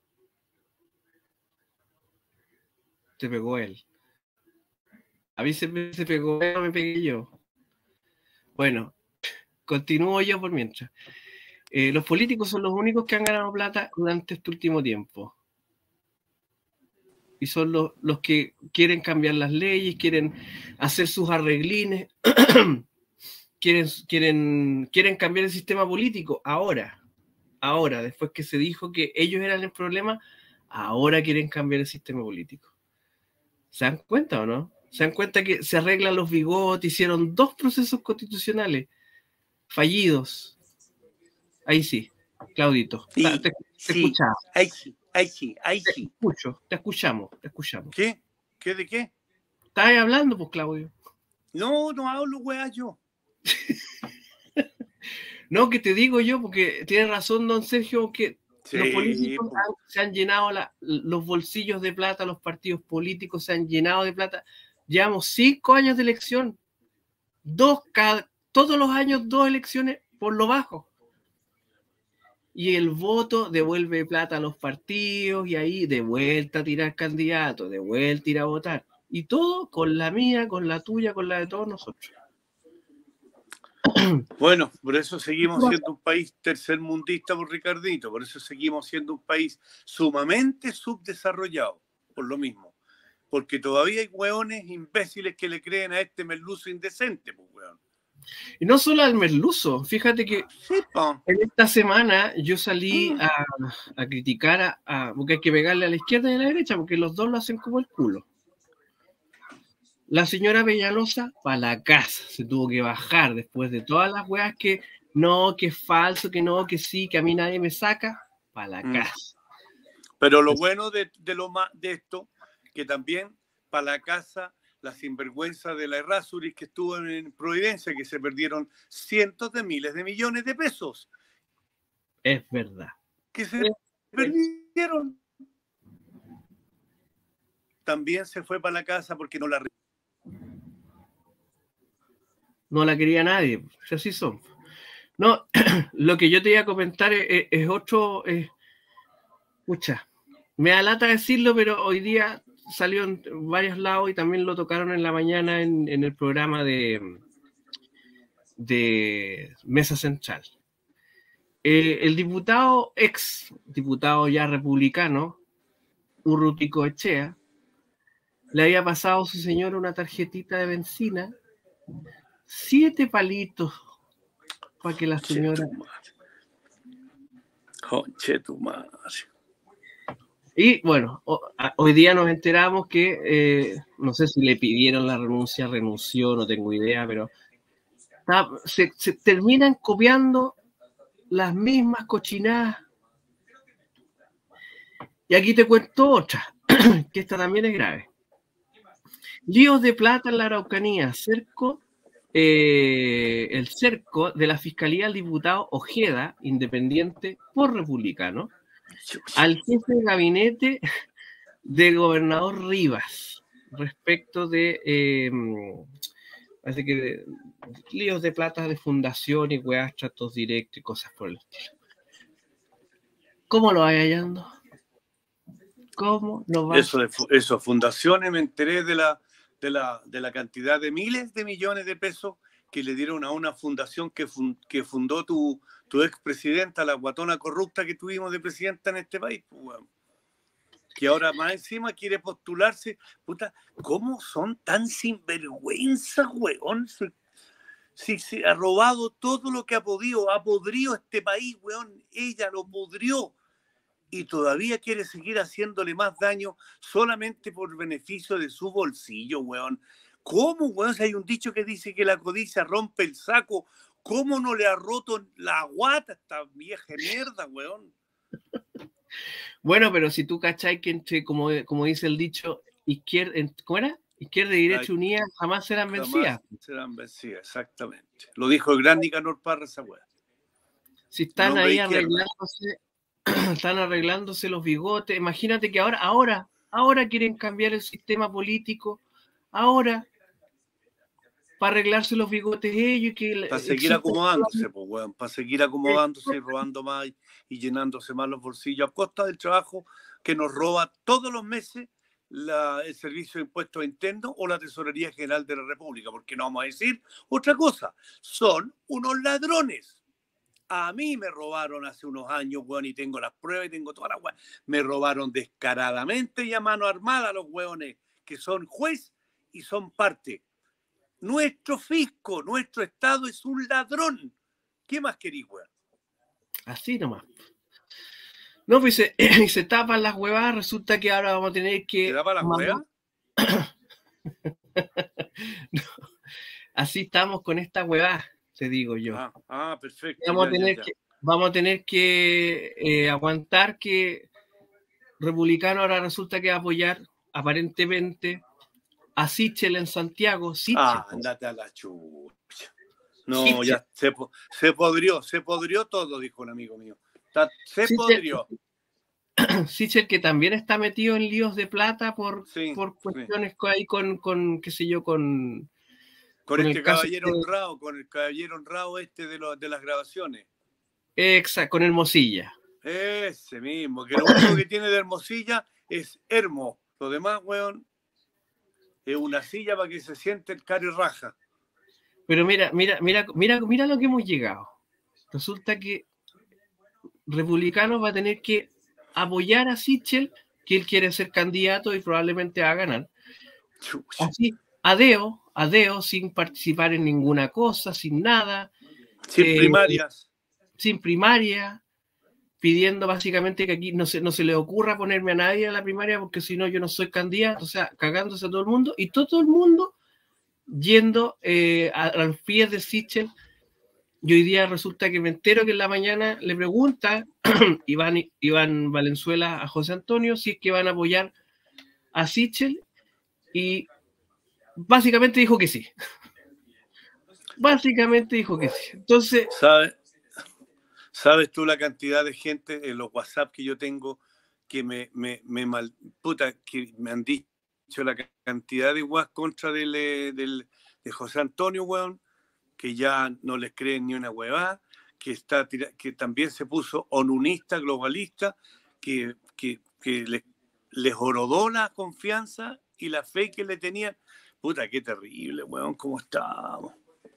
A: Se pegó él. A mí se, me, se pegó él o me pegué yo. Bueno, continúo yo por mientras. Eh, los políticos son los únicos que han ganado plata durante este último tiempo. Y son los, los que quieren cambiar las leyes, quieren hacer sus arreglines, quieren, quieren, quieren cambiar el sistema político. Ahora, ahora, después que se dijo que ellos eran el problema, ahora quieren cambiar el sistema político. ¿Se dan cuenta o no? ¿Se dan cuenta que se arreglan los bigotes? Hicieron dos procesos constitucionales fallidos. Ahí sí, Claudito.
C: Sí,
A: te, te
C: sí,
A: escuchaba.
C: ahí sí, ahí sí, ahí
A: Te
C: sí.
A: escucho, te escuchamos, te escuchamos.
C: ¿Qué? ¿Qué de qué?
A: ¿Estabas hablando, pues, Claudio?
C: No, no hablo, weá, yo.
A: No, que te digo yo, porque tiene razón don Sergio, que
C: Sí,
A: los políticos
C: pues.
A: han, se han llenado la, los bolsillos de plata, los partidos políticos se han llenado de plata. Llevamos cinco años de elección, dos cada, todos los años dos elecciones por lo bajo. Y el voto devuelve plata a los partidos y ahí de vuelta a tirar candidatos, de vuelta a ir a votar. Y todo con la mía, con la tuya, con la de todos nosotros.
C: Bueno, por eso seguimos siendo un país tercermundista por Ricardito, por eso seguimos siendo un país sumamente subdesarrollado, por lo mismo. Porque todavía hay hueones imbéciles que le creen a este merluzo indecente, pues, hueón.
A: Y no solo al merluzo, fíjate que
C: Sí, po.
A: en esta semana yo salí a, a criticar, a, a, porque hay que pegarle a la izquierda y a la derecha, porque los dos lo hacen como el culo. La señora Peñalosa para la casa, se tuvo que bajar después de todas las weas que no, que es falso, que no, que sí, que a mí nadie me saca, para la
C: Mm.
A: casa.
C: Pero lo bueno de, de, lo más, de esto, que también para la casa, la sinvergüenza de la Errázuriz que estuvo en Providencia, que se perdieron cientos de miles de millones de pesos.
A: Es verdad.
C: Que se perdieron. También se fue para la casa porque no la...
A: No la quería nadie, si así son. No, lo que yo te iba a comentar es, es, es otro, es, pucha, me da lata decirlo, pero hoy día salió en varios lados y también lo tocaron en la mañana en, en el programa de, de Mesa Central. Eh, el diputado, ex diputado ya republicano, Urrutico Echea, le había pasado a su señora una tarjetita de benzina, siete palitos para que la señora...
C: Conche tu madre.
A: Y bueno, hoy día nos enteramos que, eh, no sé si le pidieron la renuncia, renunció, no tengo idea, pero está, se, se terminan copiando las mismas cochinadas. Y aquí te cuento otra, que esta también es grave. Líos de plata en la Araucanía, cerco, eh, el cerco de la Fiscalía al diputado Ojeda, independiente por republicano, al jefe de gabinete del gobernador Rivas, respecto de, eh, parece que de, líos de plata de fundación y weas, tratos directos y cosas por el estilo. ¿Cómo lo vais hallando? ¿Cómo lo vas?
C: Eso de eso, fundaciones, me enteré de la, de, la, de la cantidad de miles de millones de pesos que le dieron a una fundación que, fun, que fundó tu, tu expresidenta, la guatona corrupta que tuvimos de presidenta en este país, pues, weón. Que ahora más encima quiere postularse. Puta, ¿cómo son tan sinvergüenza, weón? Si, si se ha robado todo lo que ha podido, ha podrido este país, weón. Ella lo pudrió. Y todavía quiere seguir haciéndole más daño solamente por beneficio de su bolsillo, weón. ¿Cómo, weón? Si hay un dicho que dice que la codicia rompe el saco, ¿cómo no le ha roto la guata a esta vieja mierda, weón?
A: Bueno, pero si tú cachai que entre, como, como dice el dicho, izquierda, ¿cómo era? Izquierda y derecha unidas jamás serán vencidas.
C: Jamás serán vencidas, exactamente. Lo dijo el gran Nicanor Parra, esa weá.
A: Si están ahí arreglándose, están arreglándose los bigotes. Imagínate que ahora, ahora, ahora quieren cambiar el sistema político, ahora, para arreglarse los bigotes ellos. Que
C: para seguir acomodándose, pues, weón, para seguir acomodándose y robando más y, y llenándose más los bolsillos a costa del trabajo que nos roba todos los meses la, el Servicio de Impuestos Internos o la Tesorería General de la República, porque no vamos a decir otra cosa, son unos ladrones. A mí me robaron hace unos años, weón, y tengo las pruebas y tengo todas las weón. Me robaron descaradamente y a mano armada los weones, que son juez y son parte. Nuestro fisco, nuestro Estado es un ladrón. ¿Qué más querís, weón?
A: Así nomás. No, pues se, se tapan las huevadas, resulta que ahora vamos a tener que...
C: ¿Se tapan las huevas?
A: No, así estamos con esta huevada, te digo yo.
C: Ah, ah perfecto.
A: Vamos,
C: ya,
A: a tener
C: ya, ya.
A: Que, vamos a tener que eh, aguantar que Republicano ahora resulta que va a apoyar aparentemente a Sichel en Santiago. Sichel,
C: ah,
A: pues.
C: andate a la chucha. No,
A: Sichel.
C: ya se, se podrió, se podrió todo, dijo un amigo mío. Está, se
A: Sichel,
C: podrió.
A: Sichel, que también está metido en líos de plata por,
C: sí,
A: por cuestiones
C: sí.
A: ahí con, con, qué sé yo, con...
C: Con, con este caballero
A: de...
C: honrado, con el caballero honrado este de, lo, de las grabaciones.
A: Exacto, con Hermosilla.
C: Ese mismo, que lo único que tiene de Hermosilla es Hermo. Lo demás, weón, es una silla para que se siente el cari raja.
A: Pero mira, mira, mira, mira, mira lo que hemos llegado. Resulta que Republicano va a tener que apoyar a Sichel, que él quiere ser candidato y probablemente va a ganar.
C: Chucha.
A: Así, adeo, adeo, sin participar en ninguna cosa, sin nada.
C: Sin
A: eh,
C: primarias.
A: Sin primaria, pidiendo básicamente que aquí no se, no se le ocurra ponerme a nadie a la primaria porque si no yo no soy candidato, o sea, cagándose a todo el mundo, y todo, todo el mundo yendo eh, a, a los pies de Sichel. Y hoy día resulta que me entero que en la mañana le pregunta Iván, Iván Valenzuela a José Antonio si es que van a apoyar a Sichel, y básicamente dijo que sí. Básicamente dijo que sí. Entonces...
C: ¿Sabes? ¿Sabes tú la cantidad de gente en los WhatsApp que yo tengo que me, me, me mal, puta, que me han dicho la cantidad de guas contra del, del, de José Antonio, weón, que ya no les creen ni una huevada, que, está, que también se puso onunista, globalista, que, que, que les, les horodó la confianza y la fe que le tenían. Puta, qué terrible, weón, cómo estamos.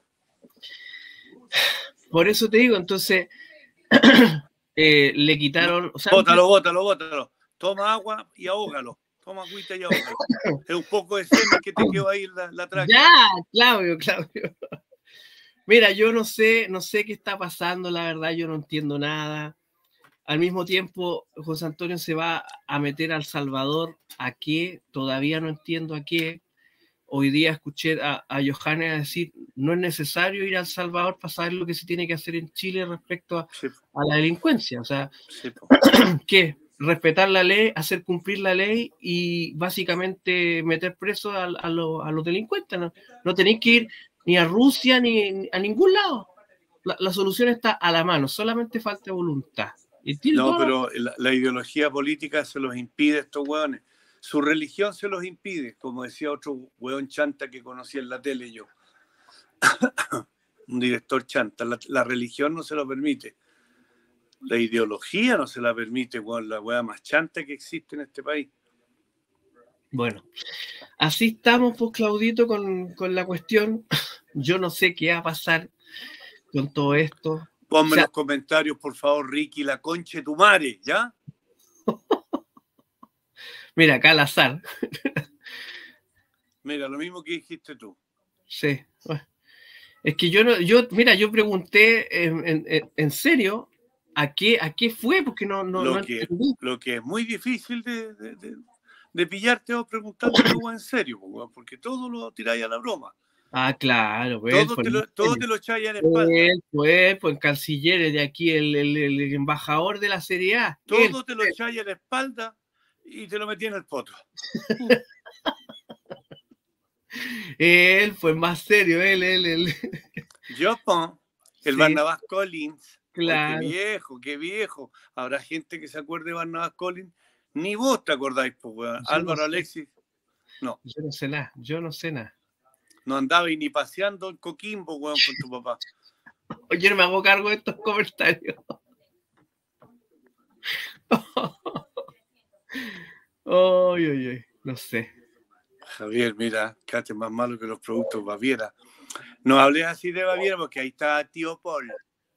A: Por eso te digo, entonces... eh, le quitaron... O sea,
C: bótalo, bótalo, bótalo. Toma agua y ahógalo. Toma agüita y ahógalo. Es un poco de semen que te quedó ahí la, la tráquea.
A: Ya, Claudio, Claudio. Mira, yo no sé, no sé qué está pasando, la verdad, yo no entiendo nada. Al mismo tiempo, José Antonio se va a meter a El Salvador. ¿A qué? Todavía no entiendo a qué. Hoy día escuché a, a Johannes decir, no es necesario ir a El Salvador para saber lo que se tiene que hacer en Chile respecto a,
C: sí.
A: a la delincuencia. O sea,
C: sí,
A: ¿qué? Respetar la ley, hacer cumplir la ley y básicamente meter presos a, a, lo, a los delincuentes. No, no tenéis que ir ni a Rusia ni, ni a ningún lado. La, la solución está a la mano, solamente falta voluntad.
C: No, pero la, la ideología política se los impide a estos hueones. Su religión se los impide, como decía otro hueón chanta que conocí en la tele yo. Un director chanta. La, la religión no se lo permite. La ideología no se la permite, hueón, la hueá más chanta que existe en este país.
A: Bueno, así estamos, pues, Claudito, con, con la cuestión. Yo no sé qué va a pasar con todo esto.
C: Ponme
A: O sea,
C: en los comentarios, por favor, Ricky, la concha de tu madre, ¿ya?
A: mira, acá al azar.
C: Mira, lo mismo que dijiste tú.
A: Sí. Bueno, es que yo no, yo, mira, yo pregunté en, en, en serio a qué, a qué fue, porque no, no,
C: Lo
A: no
C: que,
A: entendí.
C: lo que es muy difícil de, de, de, de pillarte o preguntártelo en serio, porque todo lo tiráis a la broma.
A: Ah, claro, pues.
C: Todo
A: Pues
C: te lo, todo te lo echáis a la espalda.
A: él, pues, pues, canciller de aquí, el, el, el embajador de la Serie A.
C: Todo
A: Él,
C: te lo echáis a la espalda y te lo metí en el poto.
A: él fue más serio, él, él, él.
C: Yo, pon, el
A: Sí,
C: Barnabás Collins.
A: claro.
C: Oye, qué viejo, qué viejo. Habrá gente que se acuerde de Barnabás Collins. Ni vos te acordáis, pues, weón.
A: Yo
C: Álvaro
A: no sé.
C: Alexis, no.
A: Yo no sé nada, yo no sé nada.
C: No andabais ni paseando en Coquimbo, weón, con tu papá.
A: Oye, no me hago cargo de estos comentarios. Oye, oye, no sé.
C: Javier, mira, cállate, más malo que los productos Baviera. No hables así de Baviera porque ahí está tío Paul.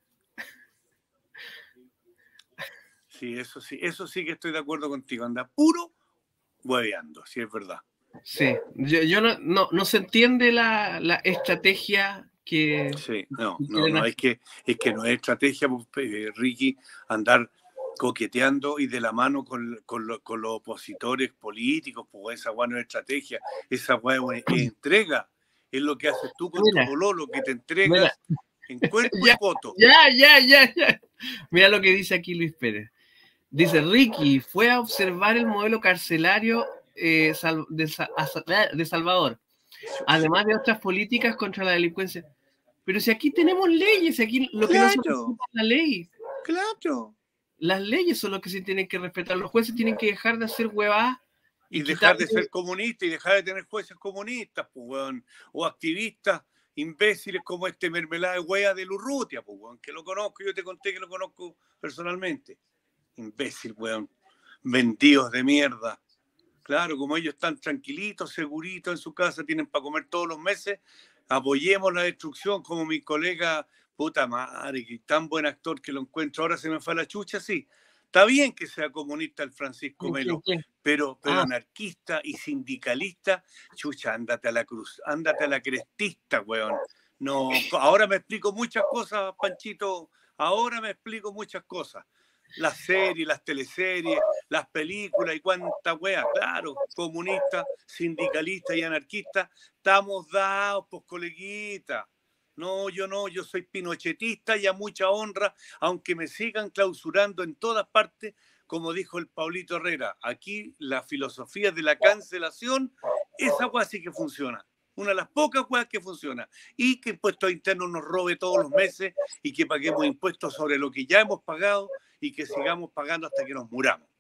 C: Sí, eso sí, eso sí que estoy de acuerdo contigo. Anda puro hueveando, si es verdad.
A: Sí, yo, yo no, no, no se entiende la, la estrategia que...
C: Sí, no,
A: que
C: no,
A: quieren
C: no,
A: hacer.
C: es que, es que no es estrategia, pues, eh, Ricky, andar coqueteando y de la mano con, con, lo- con los opositores políticos, pues esa weá no es estrategia, esa weá es es entrega, es lo que haces tú con tu
A: Mira,
C: pololo, que te
A: mira,
C: entregas en cuerpo y
A: ya,
C: poto.
A: ya, ya, ya, ya. Mira lo que dice aquí Luis Pérez. Dice, Ricky fue a observar el modelo carcelario eh, sal- de, Sa- a Sa- de Salvador, además de otras políticas contra la delincuencia. Pero si aquí tenemos leyes, aquí lo que no se
C: Claro,
A: respeta es la ley.
C: claro.
A: Las leyes son lo que se tienen que respetar. Los jueces tienen que dejar de hacer huevadas y
C: Y dejar de
A: quitarle...
C: ser comunista y dejar de tener jueces comunistas, pues, weón, o activistas imbéciles como este mermelada de wea de Lurrutia, pues, weón, que lo conozco, yo te conté que lo conozco personalmente. Imbécil, weón. Vendidos de mierda. Claro, como ellos están tranquilitos, seguritos en su casa, tienen para comer todos los meses, apoyemos la destrucción como mi colega, puta madre, que tan buen actor que lo encuentro, ahora se me fue a la chucha, sí. Está bien que sea comunista el Francisco
A: ¿Quién, quién,
C: Melo,
A: quién?
C: pero, pero
A: Ah,
C: anarquista y sindicalista, chucha, ándate a la cruz, ándate a la crestista, weón. No, ahora me explico muchas cosas, Panchito, ahora me explico muchas cosas. Las series, las teleseries, las películas y cuánta wea, claro, comunista, sindicalista y anarquista, estamos dados, pues coleguita. No, yo no, yo soy pinochetista y a mucha honra, aunque me sigan clausurando en todas partes, como dijo el Paulito Herrera, aquí la filosofía de la cancelación, esa wea sí que funciona. Una de las pocas weas que funciona. Y que impuestos internos nos robe todos los meses y que paguemos impuestos sobre lo que ya hemos pagado y que sigamos pagando hasta que nos muramos.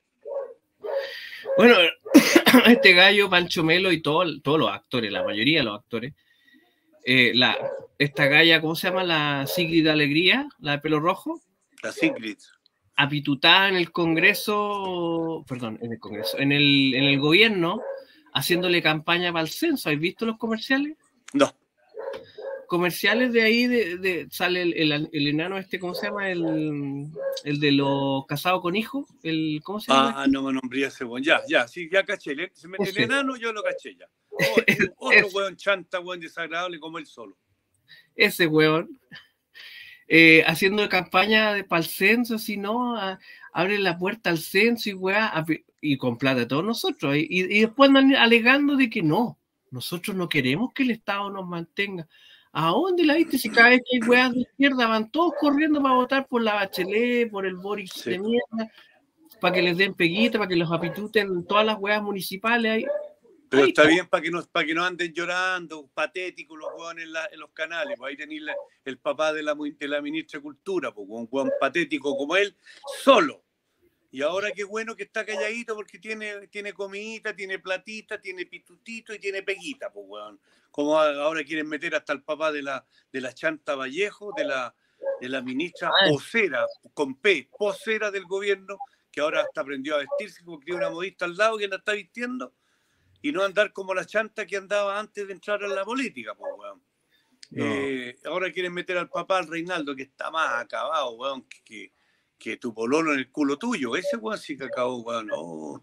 A: bueno, este gallo, Pancho Melo y todo, todos los actores, la mayoría de los actores, eh, la, esta galla, ¿cómo se llama? La Sigrid Alegría, la de pelo rojo,
C: La Sigrid.
A: apitutada en el Congreso, perdón, en el Congreso, en el, en el gobierno, haciéndole campaña para el censo. ¿Has visto los comerciales?
C: No.
A: Comerciales de ahí, de, de, sale el, el, el enano este, ¿cómo se llama? El, el de los casados con hijos, el, ¿cómo se llama?
C: Ah, no me nombré ese weón. Ya, ya, sí, ya caché. Se mete el
A: Ese.
C: enano, yo lo caché ya. Oh, es un otro weón chanta, weón desagradable como él solo.
A: Ese weón. Eh, haciendo campaña de, para el censo, si no, a, abre la puerta al censo y weá, a, y con plata de todos nosotros. Y, y después andan alegando de que no, nosotros no queremos que el Estado nos mantenga. ¿A dónde la viste? Si cada vez que hay weas de izquierda van todos corriendo para votar por la Bachelet, por el Boris
C: Sí.
A: de mierda, para que les den peguita, para que los apituten todas las weas municipales. Ahí.
C: Pero
A: Ahí
C: está
A: está.
C: bien para que, no, para que no anden llorando, patéticos los hueones en, la, en los canales. Pues ahí tenéis la- el papá de la, de la ministra de Cultura, pues, un hueón patético como él, solo. Y ahora qué bueno que está calladito porque tiene, tiene comidita, tiene platita, tiene pitutito y tiene peguita, pues, hueón. Como a- ahora quieren meter hasta el papá de la, de la Chanta Vallejo, de la, de la ministra
A: Ah.
C: posera, con P, posera del gobierno, que ahora hasta aprendió a vestirse porque tiene una modista al lado que la está vistiendo. y no andar como la chanta que andaba antes de entrar a la política, pues, weón.
A: No.
C: Eh, ahora quieren meter al papá, al Reinaldo, que está más acabado, weón, que, que, que tu pololo en el culo tuyo. Ese weón sí que acabó, weón. No.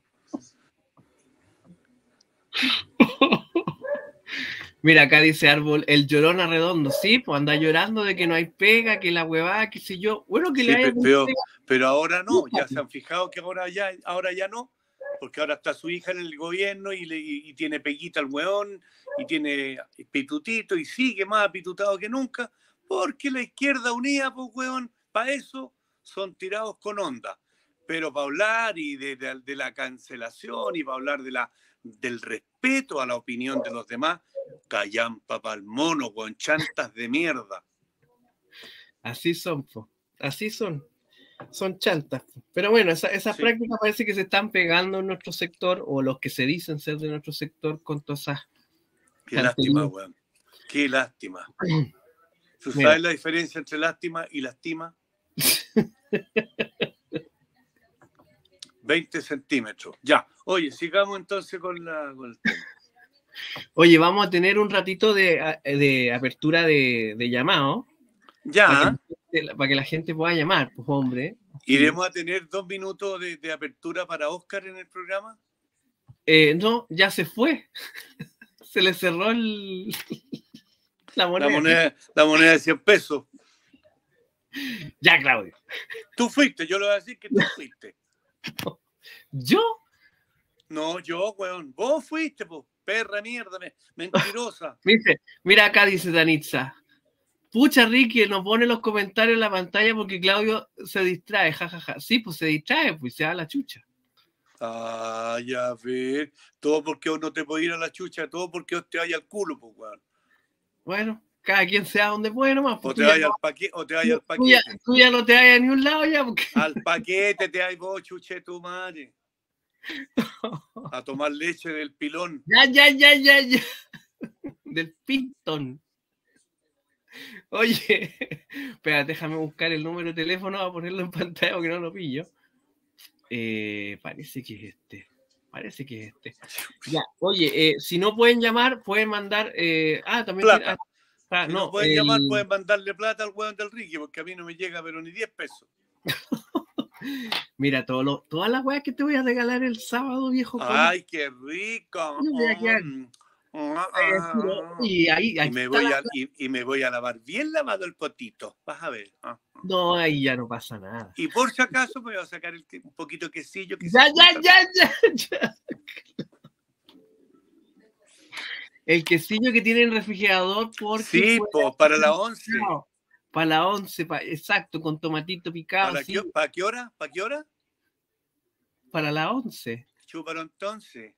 A: Mira, acá dice Árbol, el llorón arredondo, sí, pues anda llorando de que no hay pega, que la huevada, qué sé yo. Bueno, que
C: Sí,
A: le haya
C: pero, pero ahora no, ya se han fijado que ahora ya, ahora ya no, porque ahora está su hija en el gobierno y, le, y, y tiene peguita al hueón, y tiene pitutito, y sigue más apitutado que nunca, porque la izquierda unida, pues hueón, para eso son tirados con onda. Pero para hablar y de, de, de la cancelación y para hablar de la, del respeto a la opinión de los demás, callampa pa'l mono, con chantas de mierda.
A: Así son, po. Así son. Son chantas. Po. Pero bueno, esa, esas
C: Sí.
A: prácticas parece que se están pegando en nuestro sector, o los que se dicen ser de nuestro sector, con todas esas.
C: Qué lástima, weón. Qué lástima. ¿Tú
A: Mira.
C: sabes la diferencia entre lástima y lastima? veinte centímetros. Ya. Oye, sigamos entonces con, la, con el tema.
A: Oye, vamos a tener un ratito de, de apertura de, de llamado.
C: Ya.
A: Para que, para que la gente pueda llamar, pues hombre.
C: ¿Iremos a tener dos minutos de, de apertura para Oscar en el programa?
A: Eh, no, ya se fue. Se le cerró el, la moneda.
C: La moneda, la moneda de cien pesos.
A: Ya, Claudio.
C: Tú fuiste, yo le voy a decir que tú fuiste.
A: ¿Yo?
C: No, yo, weón. Vos fuiste, pues. Perra mierda, me, mentirosa.
A: Dice, mira acá, dice Danitza. Pucha, Ricky, nos pone los comentarios en la pantalla porque Claudio se distrae, jajaja. Ja, ja. Sí, pues se distrae, pues se da la chucha.
C: Ah, ya ver. Todo porque vos no te podés ir a la chucha, todo porque vos te vayas al culo, pues, weón.
A: Bueno, cada quien sea donde puede nomás.
C: O te vayas al paquete, o te vayas al paquete.
A: Tú ya, tú ya no te vayas a ningún lado ya, porque...
C: Al paquete te hay vos, chuche tu madre. A tomar leche del pilón.
A: Ya, ya, ya, ya, ya. Del pistón. Oye, espera, déjame buscar el número de teléfono a ponerlo en pantalla porque no lo pillo. Eh, parece que es este. Parece que es este. Ya, oye, eh, si no pueden llamar, pueden mandar. Eh, ah, también.
C: Plata.
A: Tiene, ah,
C: Si
A: no,
C: no pueden
A: el...
C: llamar, pueden mandarle plata al hueón del Ricky, porque a mí no me llega, pero ni diez pesos.
A: Mira, todo lo, todas las weas que te voy a regalar el sábado, viejo.
C: Ay, qué rico. Mm.
A: Y, ahí, ahí
C: y, me voy a, y, y me voy a lavar bien lavado el potito. Vas a ver. Ah.
A: No, ahí ya no pasa nada.
C: Y por si acaso me voy a sacar el, un poquito de quesillo. Que
A: ya, ya, ya, ya, ya. El quesillo que tiene el refrigerador. Porque
C: sí, pues, para la once.
A: No, para la once, pa, exacto, con tomatito picado.
C: ¿Para,
A: sí.
C: qué, ¿Para qué hora? ¿Para qué hora?
A: Para la once.
C: Chúpalo entonces.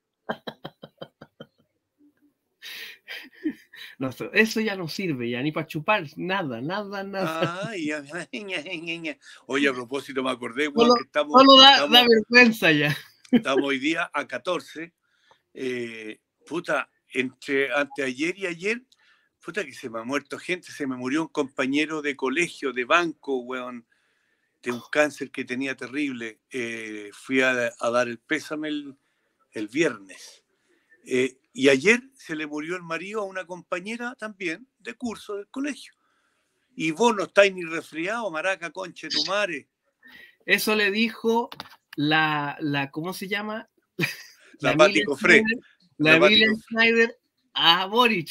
A: No, eso ya no sirve, ya ni para chupar, nada, nada, nada.
C: Ay, oye, a propósito, me acordé,
A: solo,
C: que estamos.
A: Solo da,
C: estamos,
A: da vergüenza ya.
C: Estamos hoy día a catorce. Eh, puta, entre anteayer y ayer, puta que se me ha muerto gente, se me murió un compañero de colegio, de banco, weón, de un cáncer que tenía terrible. Eh, fui a, a dar el pésame el, el viernes. Eh, y ayer se le murió el marido a una compañera también de curso del colegio. Y vos no estáis ni resfriado, maraca, conche tu madre.
A: Eso le dijo la, la ¿cómo se llama?
C: La, la Patti Cofré.
A: La Emilia Schneider a Boric.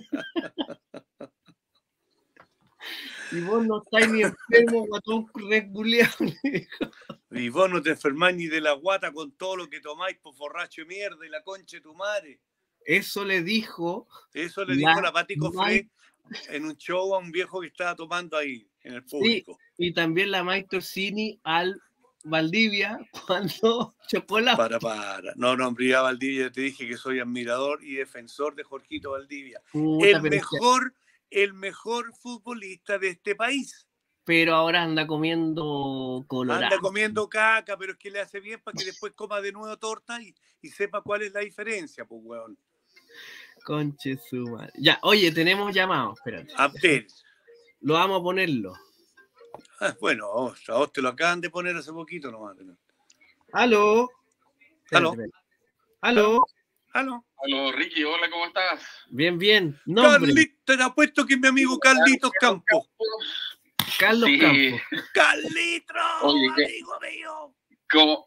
A: Y vos no estáis ni enfermo, guatón reculeado.
C: Y vos no te enfermáis ni de la guata con todo lo que tomáis por forracho de mierda y la concha de tu madre.
A: Eso le dijo.
C: Eso le la, dijo la Patti Cofré en un show a un viejo que estaba tomando ahí, en el público.
A: Sí, y también la Mike Torsini al Valdivia cuando chocó la...
C: Para, para. No, no, hombre, a Valdivia te dije que soy admirador y defensor de Jorgito Valdivia. Puta, el mejor... el mejor futbolista de este país.
A: Pero ahora anda comiendo colorado.
C: Anda comiendo caca, pero es que le hace bien para que después coma de nuevo torta y, y sepa cuál es la diferencia, pues, weón.
A: Conche su madre. Ya, oye, tenemos llamado, espérate.
C: A ver.
A: Lo vamos a ponerlo.
C: Ah, bueno, a vos te lo acaban de poner hace poquito nomás.
A: ¿Aló?
C: ¿Aló?
A: ¿Aló?
D: Aló.
F: Aló, Ricky, hola, ¿cómo estás?
A: Bien, bien. Nombre.
D: Carlitos, te apuesto que es mi amigo Carlitos Campos.
A: Carlos
F: Sí.
A: Campos.
D: Carlitos,
F: Oye, ¿qué?
D: amigo mío.
F: ¿Cómo?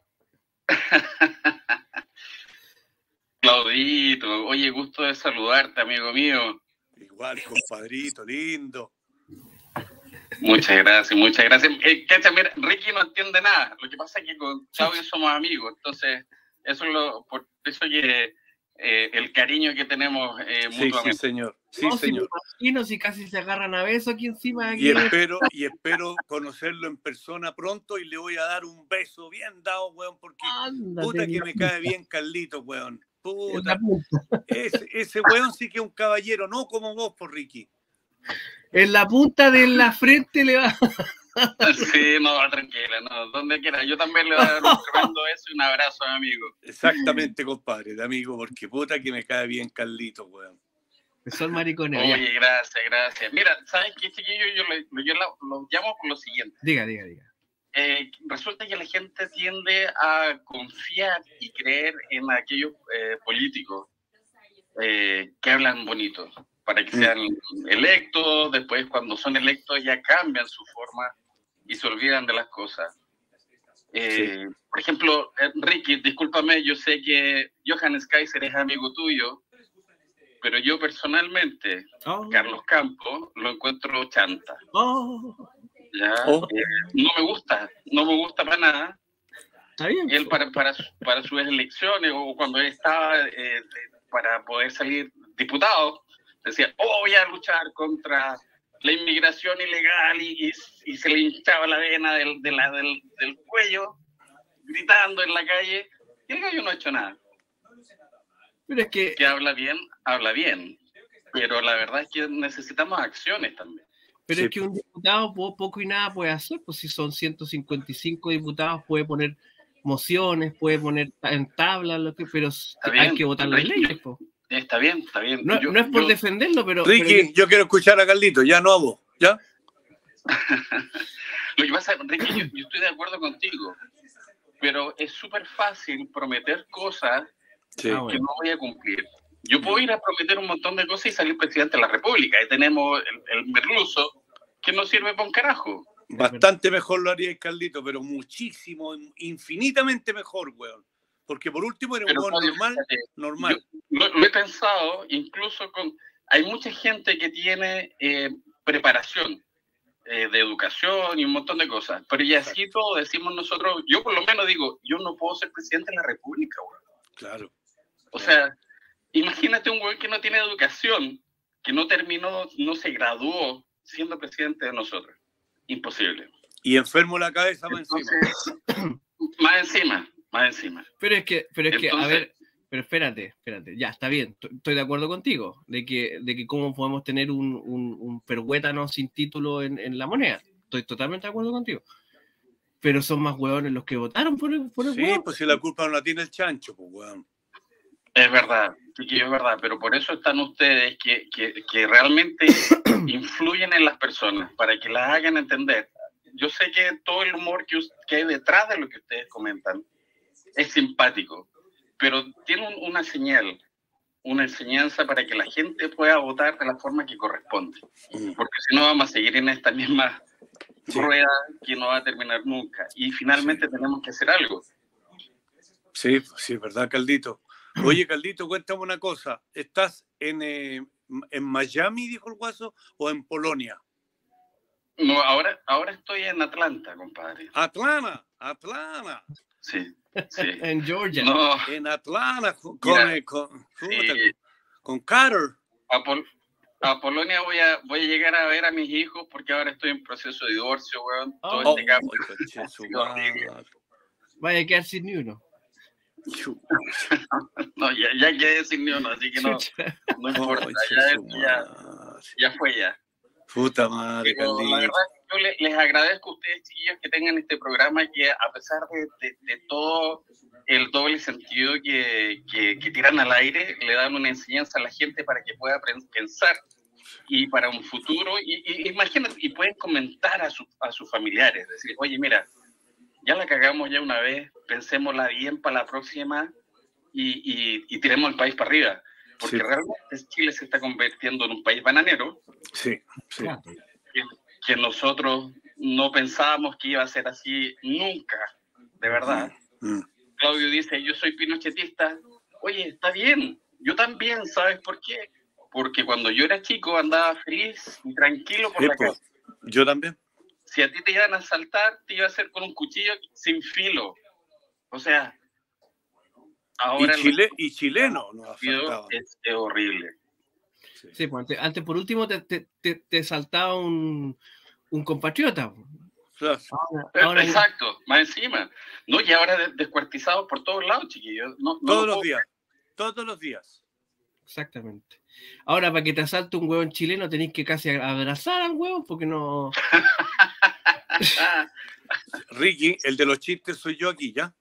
F: Claudito, oye, gusto de saludarte, amigo mío.
D: Igual, compadrito, lindo.
F: Muchas gracias, muchas gracias. Eh, cacha, mira, Ricky no entiende nada. Lo que pasa es que con Claudio somos amigos, entonces eso es lo, por eso que eh, el cariño que tenemos eh,
D: Sí,
F: mutuamente.
D: sí, señor. Sí,
A: No, si me
D: señor.
A: imagino si casi se agarran a beso aquí encima. Aquí.
D: Y espero, y espero conocerlo en persona pronto y le voy a dar un beso bien dado, weón, porque
A: Ándate,
D: puta que
A: la
D: me
A: punta,
D: cae bien Carlitos, weón.
A: en la
D: Puta.
A: punta.
D: Ese, ese weón sí que es un caballero, no como vos, por Ricky.
A: En la punta de la frente le va.
F: Sí, no, tranquila, no, donde quiera. Yo también le voy a dar un tremendo beso y un abrazo, amigo.
D: Exactamente, compadre, de amigo, porque puta que me cae bien Carlitos, weón.
A: Son maricones. ya.
F: Oye, gracias, gracias. Mira, ¿sabes qué, chiquillo? Yo, le- yo la- lo llamo por lo siguiente.
A: Diga, diga, diga.
F: Eh, resulta que la gente tiende a confiar y creer en aquellos eh, políticos eh, que hablan bonito para que sean electos. Después, cuando son electos, ya cambian su forma y se olvidan de las cosas. Eh,
D: Sí.
F: Por ejemplo, eh, Ricky, discúlpame, yo sé que Johannes Kaiser es amigo tuyo, pero yo personalmente,
A: Oh,
F: Carlos Campos, lo encuentro chanta.
A: oh,
F: ¿Ya?
D: Oh.
F: Eh, no me gusta, no me gusta para nada.
A: está bien.
F: Él para, para, su- para sus elecciones o cuando él estaba eh, para poder salir diputado, decía, oh, voy a luchar contra la inmigración ilegal y, y, y se le hinchaba la vena del, de la, del, del cuello, gritando en la calle, y el gallo no ha hecho nada.
A: Pero es que,
F: Que habla bien, habla bien, pero la verdad es que necesitamos acciones también.
A: pero
D: Sí.
A: es que un diputado po- poco y nada puede hacer, pues si son ciento cincuenta y cinco diputados, puede poner mociones, puede poner ta- en tabla, lo que, pero hay
F: bien,
A: que votar las
F: Ricky.
A: leyes. Po.
F: Está bien, está bien.
A: No,
F: Yo-
A: no es por
F: yo-
A: defenderlo, pero, pero
D: Ricky, yo quiero escuchar a Carlitos, ya no a vos, ¿ya?
F: Lo que pasa, Ricky, yo, yo estoy de acuerdo contigo, pero es súper fácil prometer cosas
D: Sí.
A: Ah,
F: que
A: bueno.
F: no voy a cumplir. Yo puedo ir a prometer un montón de cosas y salir presidente de la República. Ahí tenemos el, el merluzo que no sirve para un carajo.
D: Bastante mejor lo haría Carlitos, pero muchísimo, infinitamente mejor, weón. Porque por último era un
F: Pero,
D: weón
F: Claudio,
D: normal,
F: fíjate,
D: normal.
F: Lo, lo he pensado, incluso con... Hay mucha gente que tiene eh, preparación eh, de educación y un montón de cosas, pero y así todo decimos nosotros, yo por lo menos digo, yo no puedo ser presidente de la República, weón.
D: Claro.
F: O sea, imagínate un güey que no tiene educación, que no terminó, no se graduó siendo presidente de nosotros. Imposible.
D: Y enfermo la cabeza más encima.
F: Entonces, más encima, más encima.
A: Pero es que, pero es que, a
F: Entonces-
A: ver, pero espérate, espérate, ya está bien, t- estoy de acuerdo contigo, de que, de que cómo podemos tener un, un, un perhuétano sin título en, en la moneda. Estoy totalmente de acuerdo contigo. Pero son más huevones los que votaron por el, por el
D: Sí,
A: hueón.
D: pues si la culpa no la tiene el chancho, pues weón.
F: Es verdad, chiquillo, es verdad, pero por eso están ustedes que, que, que realmente influyen en las personas, para que las hagan entender. Yo sé que todo el humor que, us- que hay detrás de lo que ustedes comentan es simpático, pero tiene un- una señal, una enseñanza para que la gente pueda votar de la forma que corresponde. Porque si no vamos a seguir en esta misma
D: Sí.
F: rueda que no va a terminar nunca. Y finalmente tenemos que hacer algo.
D: Sí, sí, ¿verdad, Caldito? Oye, Caldito, cuéntame una cosa. ¿Estás en, eh, en Miami, dijo el guaso, o en Polonia?
F: No, ahora, ahora estoy en Atlanta, compadre.
D: Atlanta, Atlanta.
F: Sí, sí.
A: En Georgia.
F: No,
D: En Atlanta, con,
F: Mira,
D: eh, con,
F: sí.
D: puta, con Carter.
F: a, Pol- a Polonia voy a, voy a llegar a ver a mis hijos porque ahora estoy en proceso de divorcio, weón. Todo
A: Oh.
F: este cambio.
D: Ay, conche su
F: sido horrible.
D: madre.
A: Vaya a quedar sin ni uno.
D: Chu-
F: No, ya, ya quedé sin ni uno, así que no,
A: Chucha.
F: no importa.
D: conche
F: Ya,
D: su
F: ya,
D: madre.
F: ya fue ya.
D: Puta madre,
F: Pero la
D: Caldito.
F: verdad, yo le- les agradezco a ustedes, chiquillos, que tengan este programa que a pesar de, de- de todo el doble sentido que, que, que tiran al aire, le dan una enseñanza a la gente para que pueda pre- pensar y para un futuro. Y, y imagínate, y pueden comentar a, su, a sus familiares, decir, oye, mira, ya la cagamos ya una vez, pensémosla bien para la próxima y, y, y tiremos el país para arriba. Porque
C: Sí.
F: realmente Chile se está convirtiendo en un país bananero
C: Sí, sí.
F: que, que nosotros no pensábamos que iba a ser así nunca, de verdad.
C: Mm.
F: Claudio dice, yo soy pinochetista. Oye, está bien, yo también, ¿sabes por qué? Porque cuando yo era chico andaba feliz y tranquilo por
C: Sí,
F: la
C: pues,
F: calle.
C: yo también.
F: Si a ti te iban a asaltar, te iba a hacer con un cuchillo sin filo. O sea, ahora
C: Y, chile, y chileno nos
F: el
C: asaltaban.
F: es, es horrible.
A: Sí, pues antes, antes por último te, te, te, te saltaba un, un compatriota.
C: Claro.
A: Ahora, ahora
F: Exacto, más encima. No, y ahora des- descuartizados por todos lados, chiquillos. No, no
C: Todos
F: lo
C: los
F: puedo-
C: días. Todos los días.
A: Exactamente. Ahora, para que te asalte un huevón chileno, tenés que casi abrazar al huevón, porque no.
F: Ah,
C: Ricky, el de los chistes soy yo aquí, ¿ya?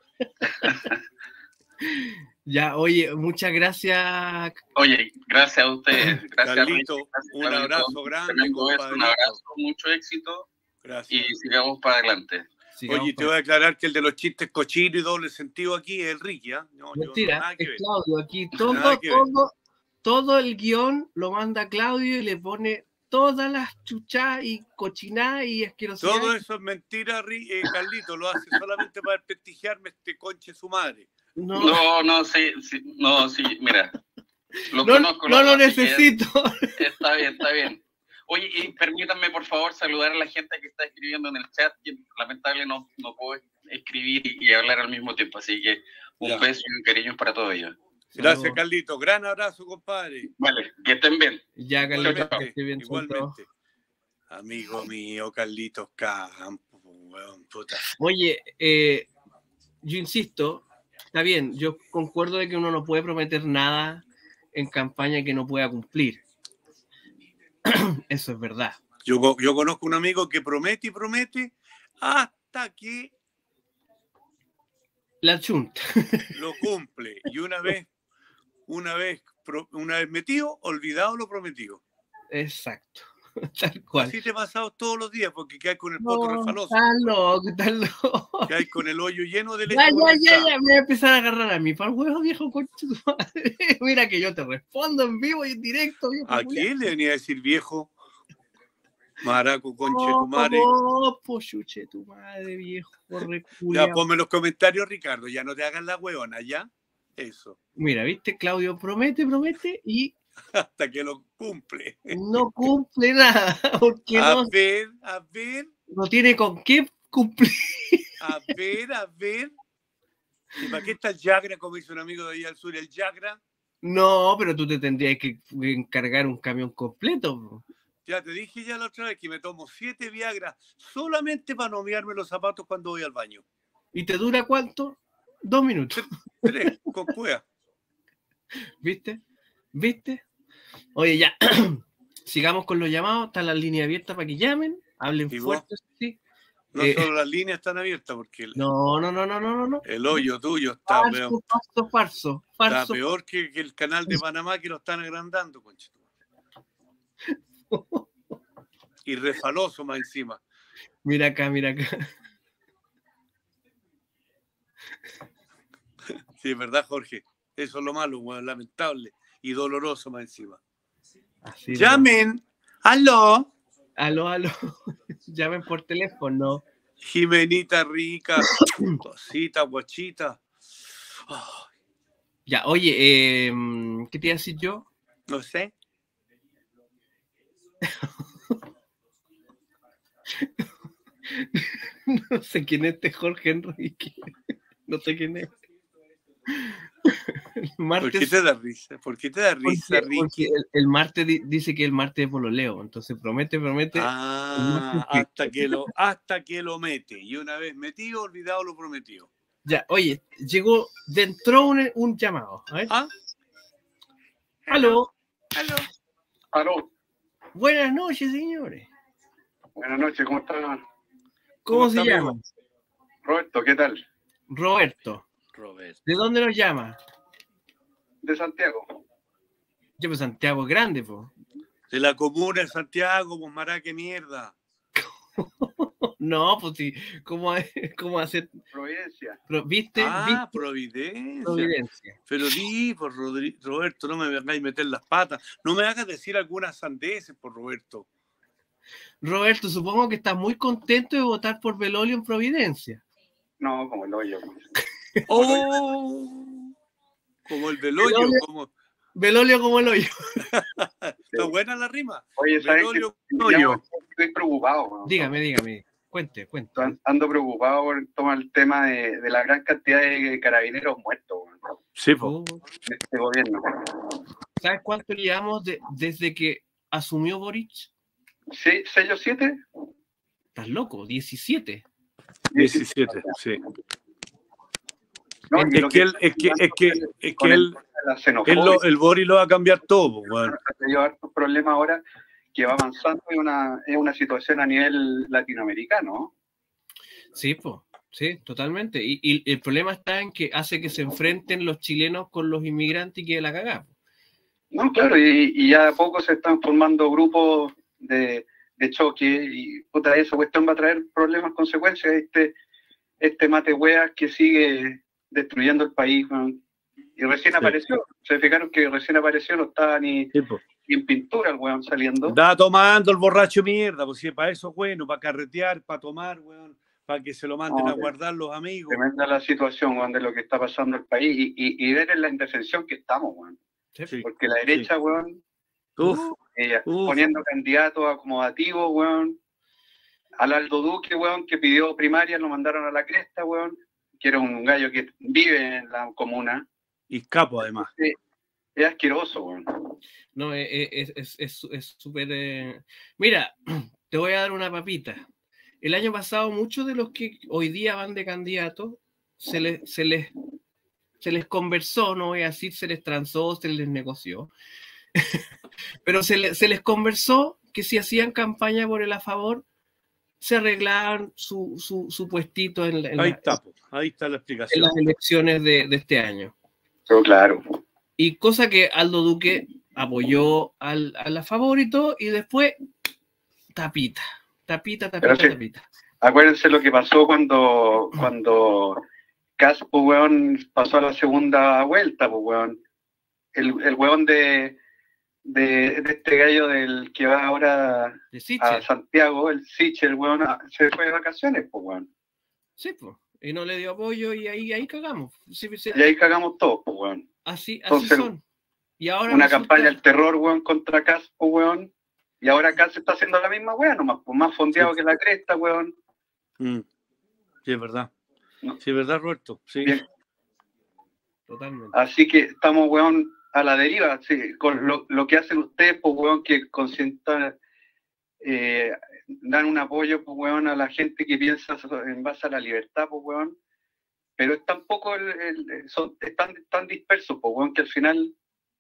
A: Ya, oye, muchas gracias.
F: oye, gracias a ustedes. Gracias,
C: Carlito,
F: Ricky, gracias,
C: un
F: Carlito.
C: abrazo grande,
F: Tremendo beso, un
C: compadrito.
F: abrazo, mucho éxito
C: Gracias.
F: y sigamos para adelante.
A: Sigamos
C: Oye, te
A: con-
C: voy a aclarar que el de los chistes cochinos y doble sentido aquí es el Ricky, ¿ah? No, yo no,
A: Mentira,
C: nada que
A: es
C: ver.
A: Claudio. Aquí todo,
C: Nada que ver.
A: todo, todo el guión lo manda Claudio y le pone todas las chuchas y cochinadas y asquerosidades.
C: Todo eso es mentira, Ri- eh, Carlito, lo hace solamente para desprestigiarme este conche su madre.
A: No,
F: No, no, sí, sí, no, sí, mira. Lo
A: no,
F: conozco.
A: no lo
F: así que
A: necesito.
F: Está bien, está bien. Oye, y permítanme, por favor, saludar a la gente que está escribiendo en el chat, que lamentablemente no, no puedo escribir y, y hablar al mismo tiempo, así que un
C: Ya.
F: beso y un cariño para todos ellos.
C: Gracias, Carlito. Gran abrazo, compadre.
F: Vale, que estén bien.
A: Ya, Carlito,
C: Igualmente,
A: que esté bien, suelto.
C: igualmente. Amigo mío, Carlitos Campos, weón, puta.
A: Oye, eh, yo insisto, está bien, yo concuerdo de que uno no puede prometer nada en campaña que no pueda cumplir. Eso es verdad.
C: Yo, co- yo conozco un amigo que promete y promete hasta que
A: La chunta.
C: lo cumple. Y una vez, una vez, pro- una vez metido, olvidado lo prometido.
A: Exacto. Tal cual.
C: Así te pasado todos los días porque caes con el poto
A: No,
C: refaloso.
A: estás loco, estás loco.
C: Caes con el hoyo lleno de leche
A: Ya, ya, ya,
C: condensada.
A: ya, me voy a empezar a agarrar a mí. Para el huevo, viejo, concha tu madre. Mira que yo te respondo en vivo y en directo, viejo.
C: ¿A quién le venía a decir viejo? Maraco, conche
A: No,
C: tu madre.
A: no, po, chuche tu madre, viejo,
C: Ya,
A: reculeado.
C: ponme en los comentarios, Ricardo. Ya no te hagas la huevona, ¿ya? Eso.
A: Mira, viste, Claudio promete, promete y
C: Hasta que lo cumple.
A: no cumple nada, porque
C: A
A: no,
C: ver, a ver,
A: no tiene con qué cumplir.
C: a ver, a ver. ¿Y para qué está el Yagra, como dice un amigo de ahí al sur, el Yagra?
A: No, pero tú te tendrías que encargar un camión completo. Po.
C: Ya te dije ya la otra vez que me tomo siete Viagra solamente para no mirarme los zapatos cuando voy al baño.
A: ¿Y te dura cuánto? Dos minutos.
C: Tres, con cueva.
A: ¿Viste? ¿Viste? Oye, ya. Sigamos con los llamados. Está la línea abierta para que llamen. Hablen
C: ¿Y vos?
A: fuerte. ¿Sí?
C: No
A: Eh,
C: solo las líneas están abiertas porque el,
A: No, no, no, no, no, no, no.
C: el hoyo tuyo está peor,
A: Falso, falso, falso.
C: está
A: Falso.
C: peor que, que el canal de Panamá que lo están agrandando, conchito. Y refaloso más encima.
A: Mira acá, mira acá.
C: Sí, es verdad, Jorge. Eso es lo malo, bueno, lamentable y doloroso más encima.
A: Así es.
C: Llamen. Aló.
A: Aló, aló. Llamen por teléfono.
C: Jimenita rica. Cosita, guachita. Oh,
A: Ya, oye, eh, ¿qué te iba a decir yo?
C: no sé.
A: No sé quién es este Jorge Enrique. No sé quién es. El
C: ¿Por
A: martes,
C: qué te da risa? ¿Por qué te da risa,
A: porque, porque
C: Ricky?
A: el, el martes di- dice que el martes es pololeo, entonces promete, promete.
C: Ah, hasta que lo, hasta que lo mete. Y una vez metido, olvidado lo prometido.
A: Ya, oye, llegó, entró un, un llamado. A ver.
C: ¿Ah?
A: Aló,
C: Aló.
E: Aló,
A: buenas noches, señores.
E: buenas noches, ¿cómo están?
A: ¿Cómo,
C: ¿Cómo
A: se
C: está,
A: llama?
C: amigo?
E: Roberto, ¿qué tal?
A: Roberto.
C: Roberto.
A: ¿De dónde nos llama?
E: De Santiago.
A: Yo, pues Santiago es grande, po.
C: De la comuna de Santiago, pues mará, qué mierda.
A: No, pues sí, ¿cómo, cómo hacer?
F: Providencia.
A: Pero, ¿viste?
D: Ah,
A: ¿Viste?
D: Providencia.
A: Providencia.
D: Pero di, por Rodri- Roberto, no me vengáis a meter las patas. No me hagas decir algunas sandeces, por Roberto.
A: Roberto, supongo que estás muy contento de votar por Belolio en Providencia.
F: No, como el hoyo.
D: ¡Oh! Como el Belolio.
A: Belolio.
D: Como...
A: Belolio como el hoyo.
D: Está buena la rima.
F: Oye, ¿sabes
D: Belolio
F: qué?
D: como yo.
F: Estoy preocupado. weón.
A: Dígame, dígame. Cuente, cuente.
F: Ando preocupado por todo el tema de, de la gran cantidad de carabineros muertos weón,
D: Sí, po.
A: Oh,
F: de este gobierno.
A: ¿sabes cuánto llevamos de- desde que asumió Boric?
F: ¿Sí? ¿seis o siete?
A: Estás loco, diecisiete.
D: diecisiete, sí.
F: No, y
D: Es
F: lo
D: que él, es que, es que, es
F: con
D: que
F: el-
D: él,
F: la
D: él
F: xenofobia,
D: lo, el Bori lo va a cambiar todo, weón.
F: ha tenido hartos problemas ahora que va avanzando en una, en una situación a nivel latinoamericano. ¿no?
A: Sí, pues, sí, totalmente. Y, y el problema está en que hace que se enfrenten los chilenos con los inmigrantes y que la cagamos.
F: No, claro, y, y ya de a poco se están formando grupos de, de choque y puta, esa cuestión va a traer problemas, consecuencias. Este, este mate weas que sigue destruyendo el país, weón. Y recién
D: Sí.
F: apareció, se fijaron que recién apareció, no estaba ni,
D: Sí, po.
F: ni en pintura el weón saliendo.
D: Andaba tomando el borracho mierda, pues sí, para eso es bueno, para carretear, para tomar, weón, para que se lo manden
F: No,
D: a guardar los amigos.
F: Tremenda la situación, weón, de lo que está pasando en el país y, y, y ver en la indefensión que estamos, weón.
A: Sí.
F: Porque la derecha, weón,
D: Uf,
F: eh,
D: uf.
F: poniendo candidatos acomodativos, weón. Al Aldo Duque, weón, que pidió primaria, lo mandaron a la cresta, weón, que era un gallo que vive en la comuna.
D: Y capo, además.
F: Sí, es asqueroso, weón.
A: No, eh, eh, es es es es súper... eh, Mira, te voy a dar una papita. El año pasado muchos de los que hoy día van de candidatos se les, se les, se les conversó, no voy a decir se les transó, se les negoció, pero se, le, se les conversó que si hacían campaña por el a favor, se arreglaban su, su, su puestito en, en,
D: Ahí
A: la,
D: está, po. Ahí está la
A: en
D: explicación.
A: las elecciones de, de este año.
F: Pero claro,
A: Y cosa que Aldo Duque apoyó al, al a favor y todo, y después tapita, tapita, tapita,
F: Pero sí.
A: tapita.
F: acuérdense lo que pasó cuando, cuando Caspo, weón, pasó a la segunda vuelta, pues, weón. El, el weón de, de, de este gallo del que va ahora
A: De
F: a
A: Sichel.
F: Santiago, el Sichel, weón, a- se fue de vacaciones, pues, weón.
A: Sí, pues. Y no le dio apoyo y ahí, ahí cagamos. Sí, sí,
F: Y ahí cagamos todos, pues, weón.
A: así, así
F: Entonces,
A: son. Y ahora
F: Una
A: resulta-
F: campaña del terror, weón, contra Caspo, weón. Y ahora Cas está haciendo la misma weón, nomás, pues, más fondeado
D: Sí.
F: que la cresta, weón.
D: Mm. Sí, es verdad.
F: No.
D: Sí, es verdad, Roberto. Sí.
F: Bien.
A: Totalmente.
F: Así que estamos, weón, a la deriva, sí, con lo, lo que hacen ustedes, pues, weón, que consientan, eh, dan un apoyo, pues, weón, a la gente que piensa en base a la libertad, pues, weón, pero es tan poco, el, el- son, están tan dispersos, pues, weón, que al final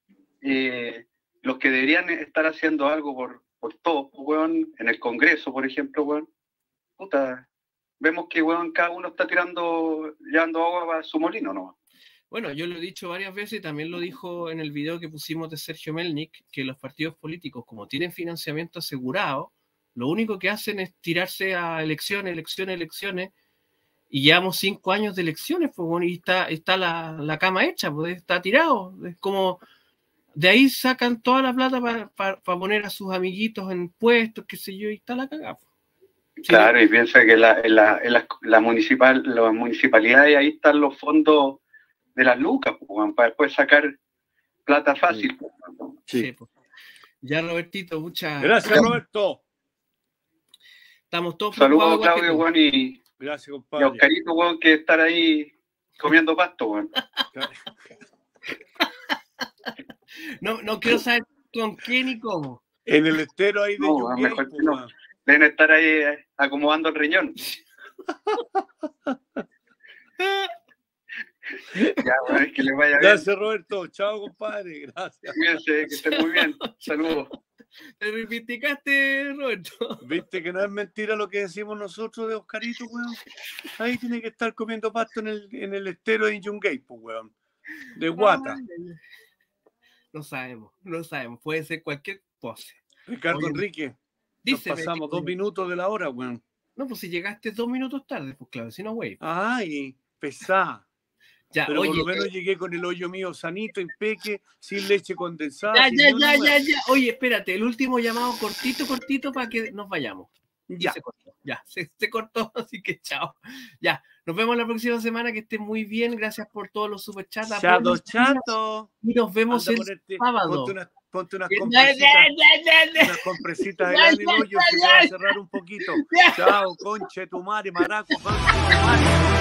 F: eh, los que deberían estar haciendo algo por, por todos, pues, weón, en el Congreso, por ejemplo, weón, puta, vemos que, weón, cada uno está tirando, llevando agua a su molino, ¿no?
A: Bueno, yo lo he dicho varias veces y también lo dijo en el video que pusimos de Sergio Melnik, que los partidos políticos, como tienen financiamiento asegurado, lo único que hacen es tirarse a elecciones, elecciones, elecciones, y llevamos cinco años de elecciones, pues bueno, y está, está la, la cama hecha, pues está tirado. Es como, de ahí sacan toda la plata para pa, pa poner a sus amiguitos en puestos, qué sé yo, y está la cagada. Sí.
F: Claro, y piensa que la, en la, en la, la municipal, las municipalidades, ahí están los fondos de las lucas, pues, weón, para después sacar plata fácil. pues, weón.
D: Sí.
A: Sí, pues. Ya, Robertito, muchas
D: Gracias, Roberto.
A: Estamos todos
F: Saludos,
A: preocupados igual que
F: Claudio,
A: tú.
F: weón, y,
D: Gracias,
F: y a
D: compadre.
F: Oscarito, weón, que estar ahí comiendo pasto, weón.
A: No, no quiero saber con qué ni cómo.
D: En el estero ahí de
F: No,
D: Yungay,
F: mejor
D: pues,
F: que no.
D: weón.
F: Deben estar ahí eh, acomodando el riñón. Ya, weón, es que les vaya bien.
D: Gracias, Roberto. Chao, compadre. Gracias.
F: Cuídense, que estén muy bien. Saludos.
A: Te reivindicaste, Roberto.
D: ¿Viste que no es mentira lo que decimos nosotros de Oscarito, weón? Ahí tiene que estar comiendo pasto en el, en el estero de Yungay, pues, weón. De Guata.
A: No sabemos, no sabemos. Puede ser cualquier pose.
D: Ricardo
A: Oye,
D: Enrique. Nos
A: Dice
D: pasamos dos minutos de la hora, weón.
A: No, pues si llegaste dos minutos tarde, pues claro, si no, güey.
D: Ay, pesá.
A: Ya,
D: Pero
A: oye,
D: por lo menos
A: eh,
D: llegué con el hoyo mío sanito, impeque, sin leche condensada.
A: ya,
D: sin
A: ya,
D: ni una
A: ya,
D: hueá.
A: ya, ya. Oye, espérate, el último llamado cortito, cortito para que nos vayamos. Y
D: Ya.
A: se cortó, ya, se, se cortó, así que chao. Ya, nos vemos la próxima semana, que estén muy bien, gracias por todos los superchats.
D: Chato,
A: apoyo,
D: chato.
A: y nos vemos
D: Anda a
A: el
D: ponerte,
A: sábado.
D: ponte unas, ponte unas
A: Ya,
D: compresitas,
A: ya, ya, ya, ya.
D: unas compresitas de
A: Ya,
D: lana en el
A: ya,
D: hoyo
A: ya,
D: que te va a
A: ya.
D: cerrar un poquito.
A: Ya.
D: Chao, conche tu madre, maraco, conche tu madre.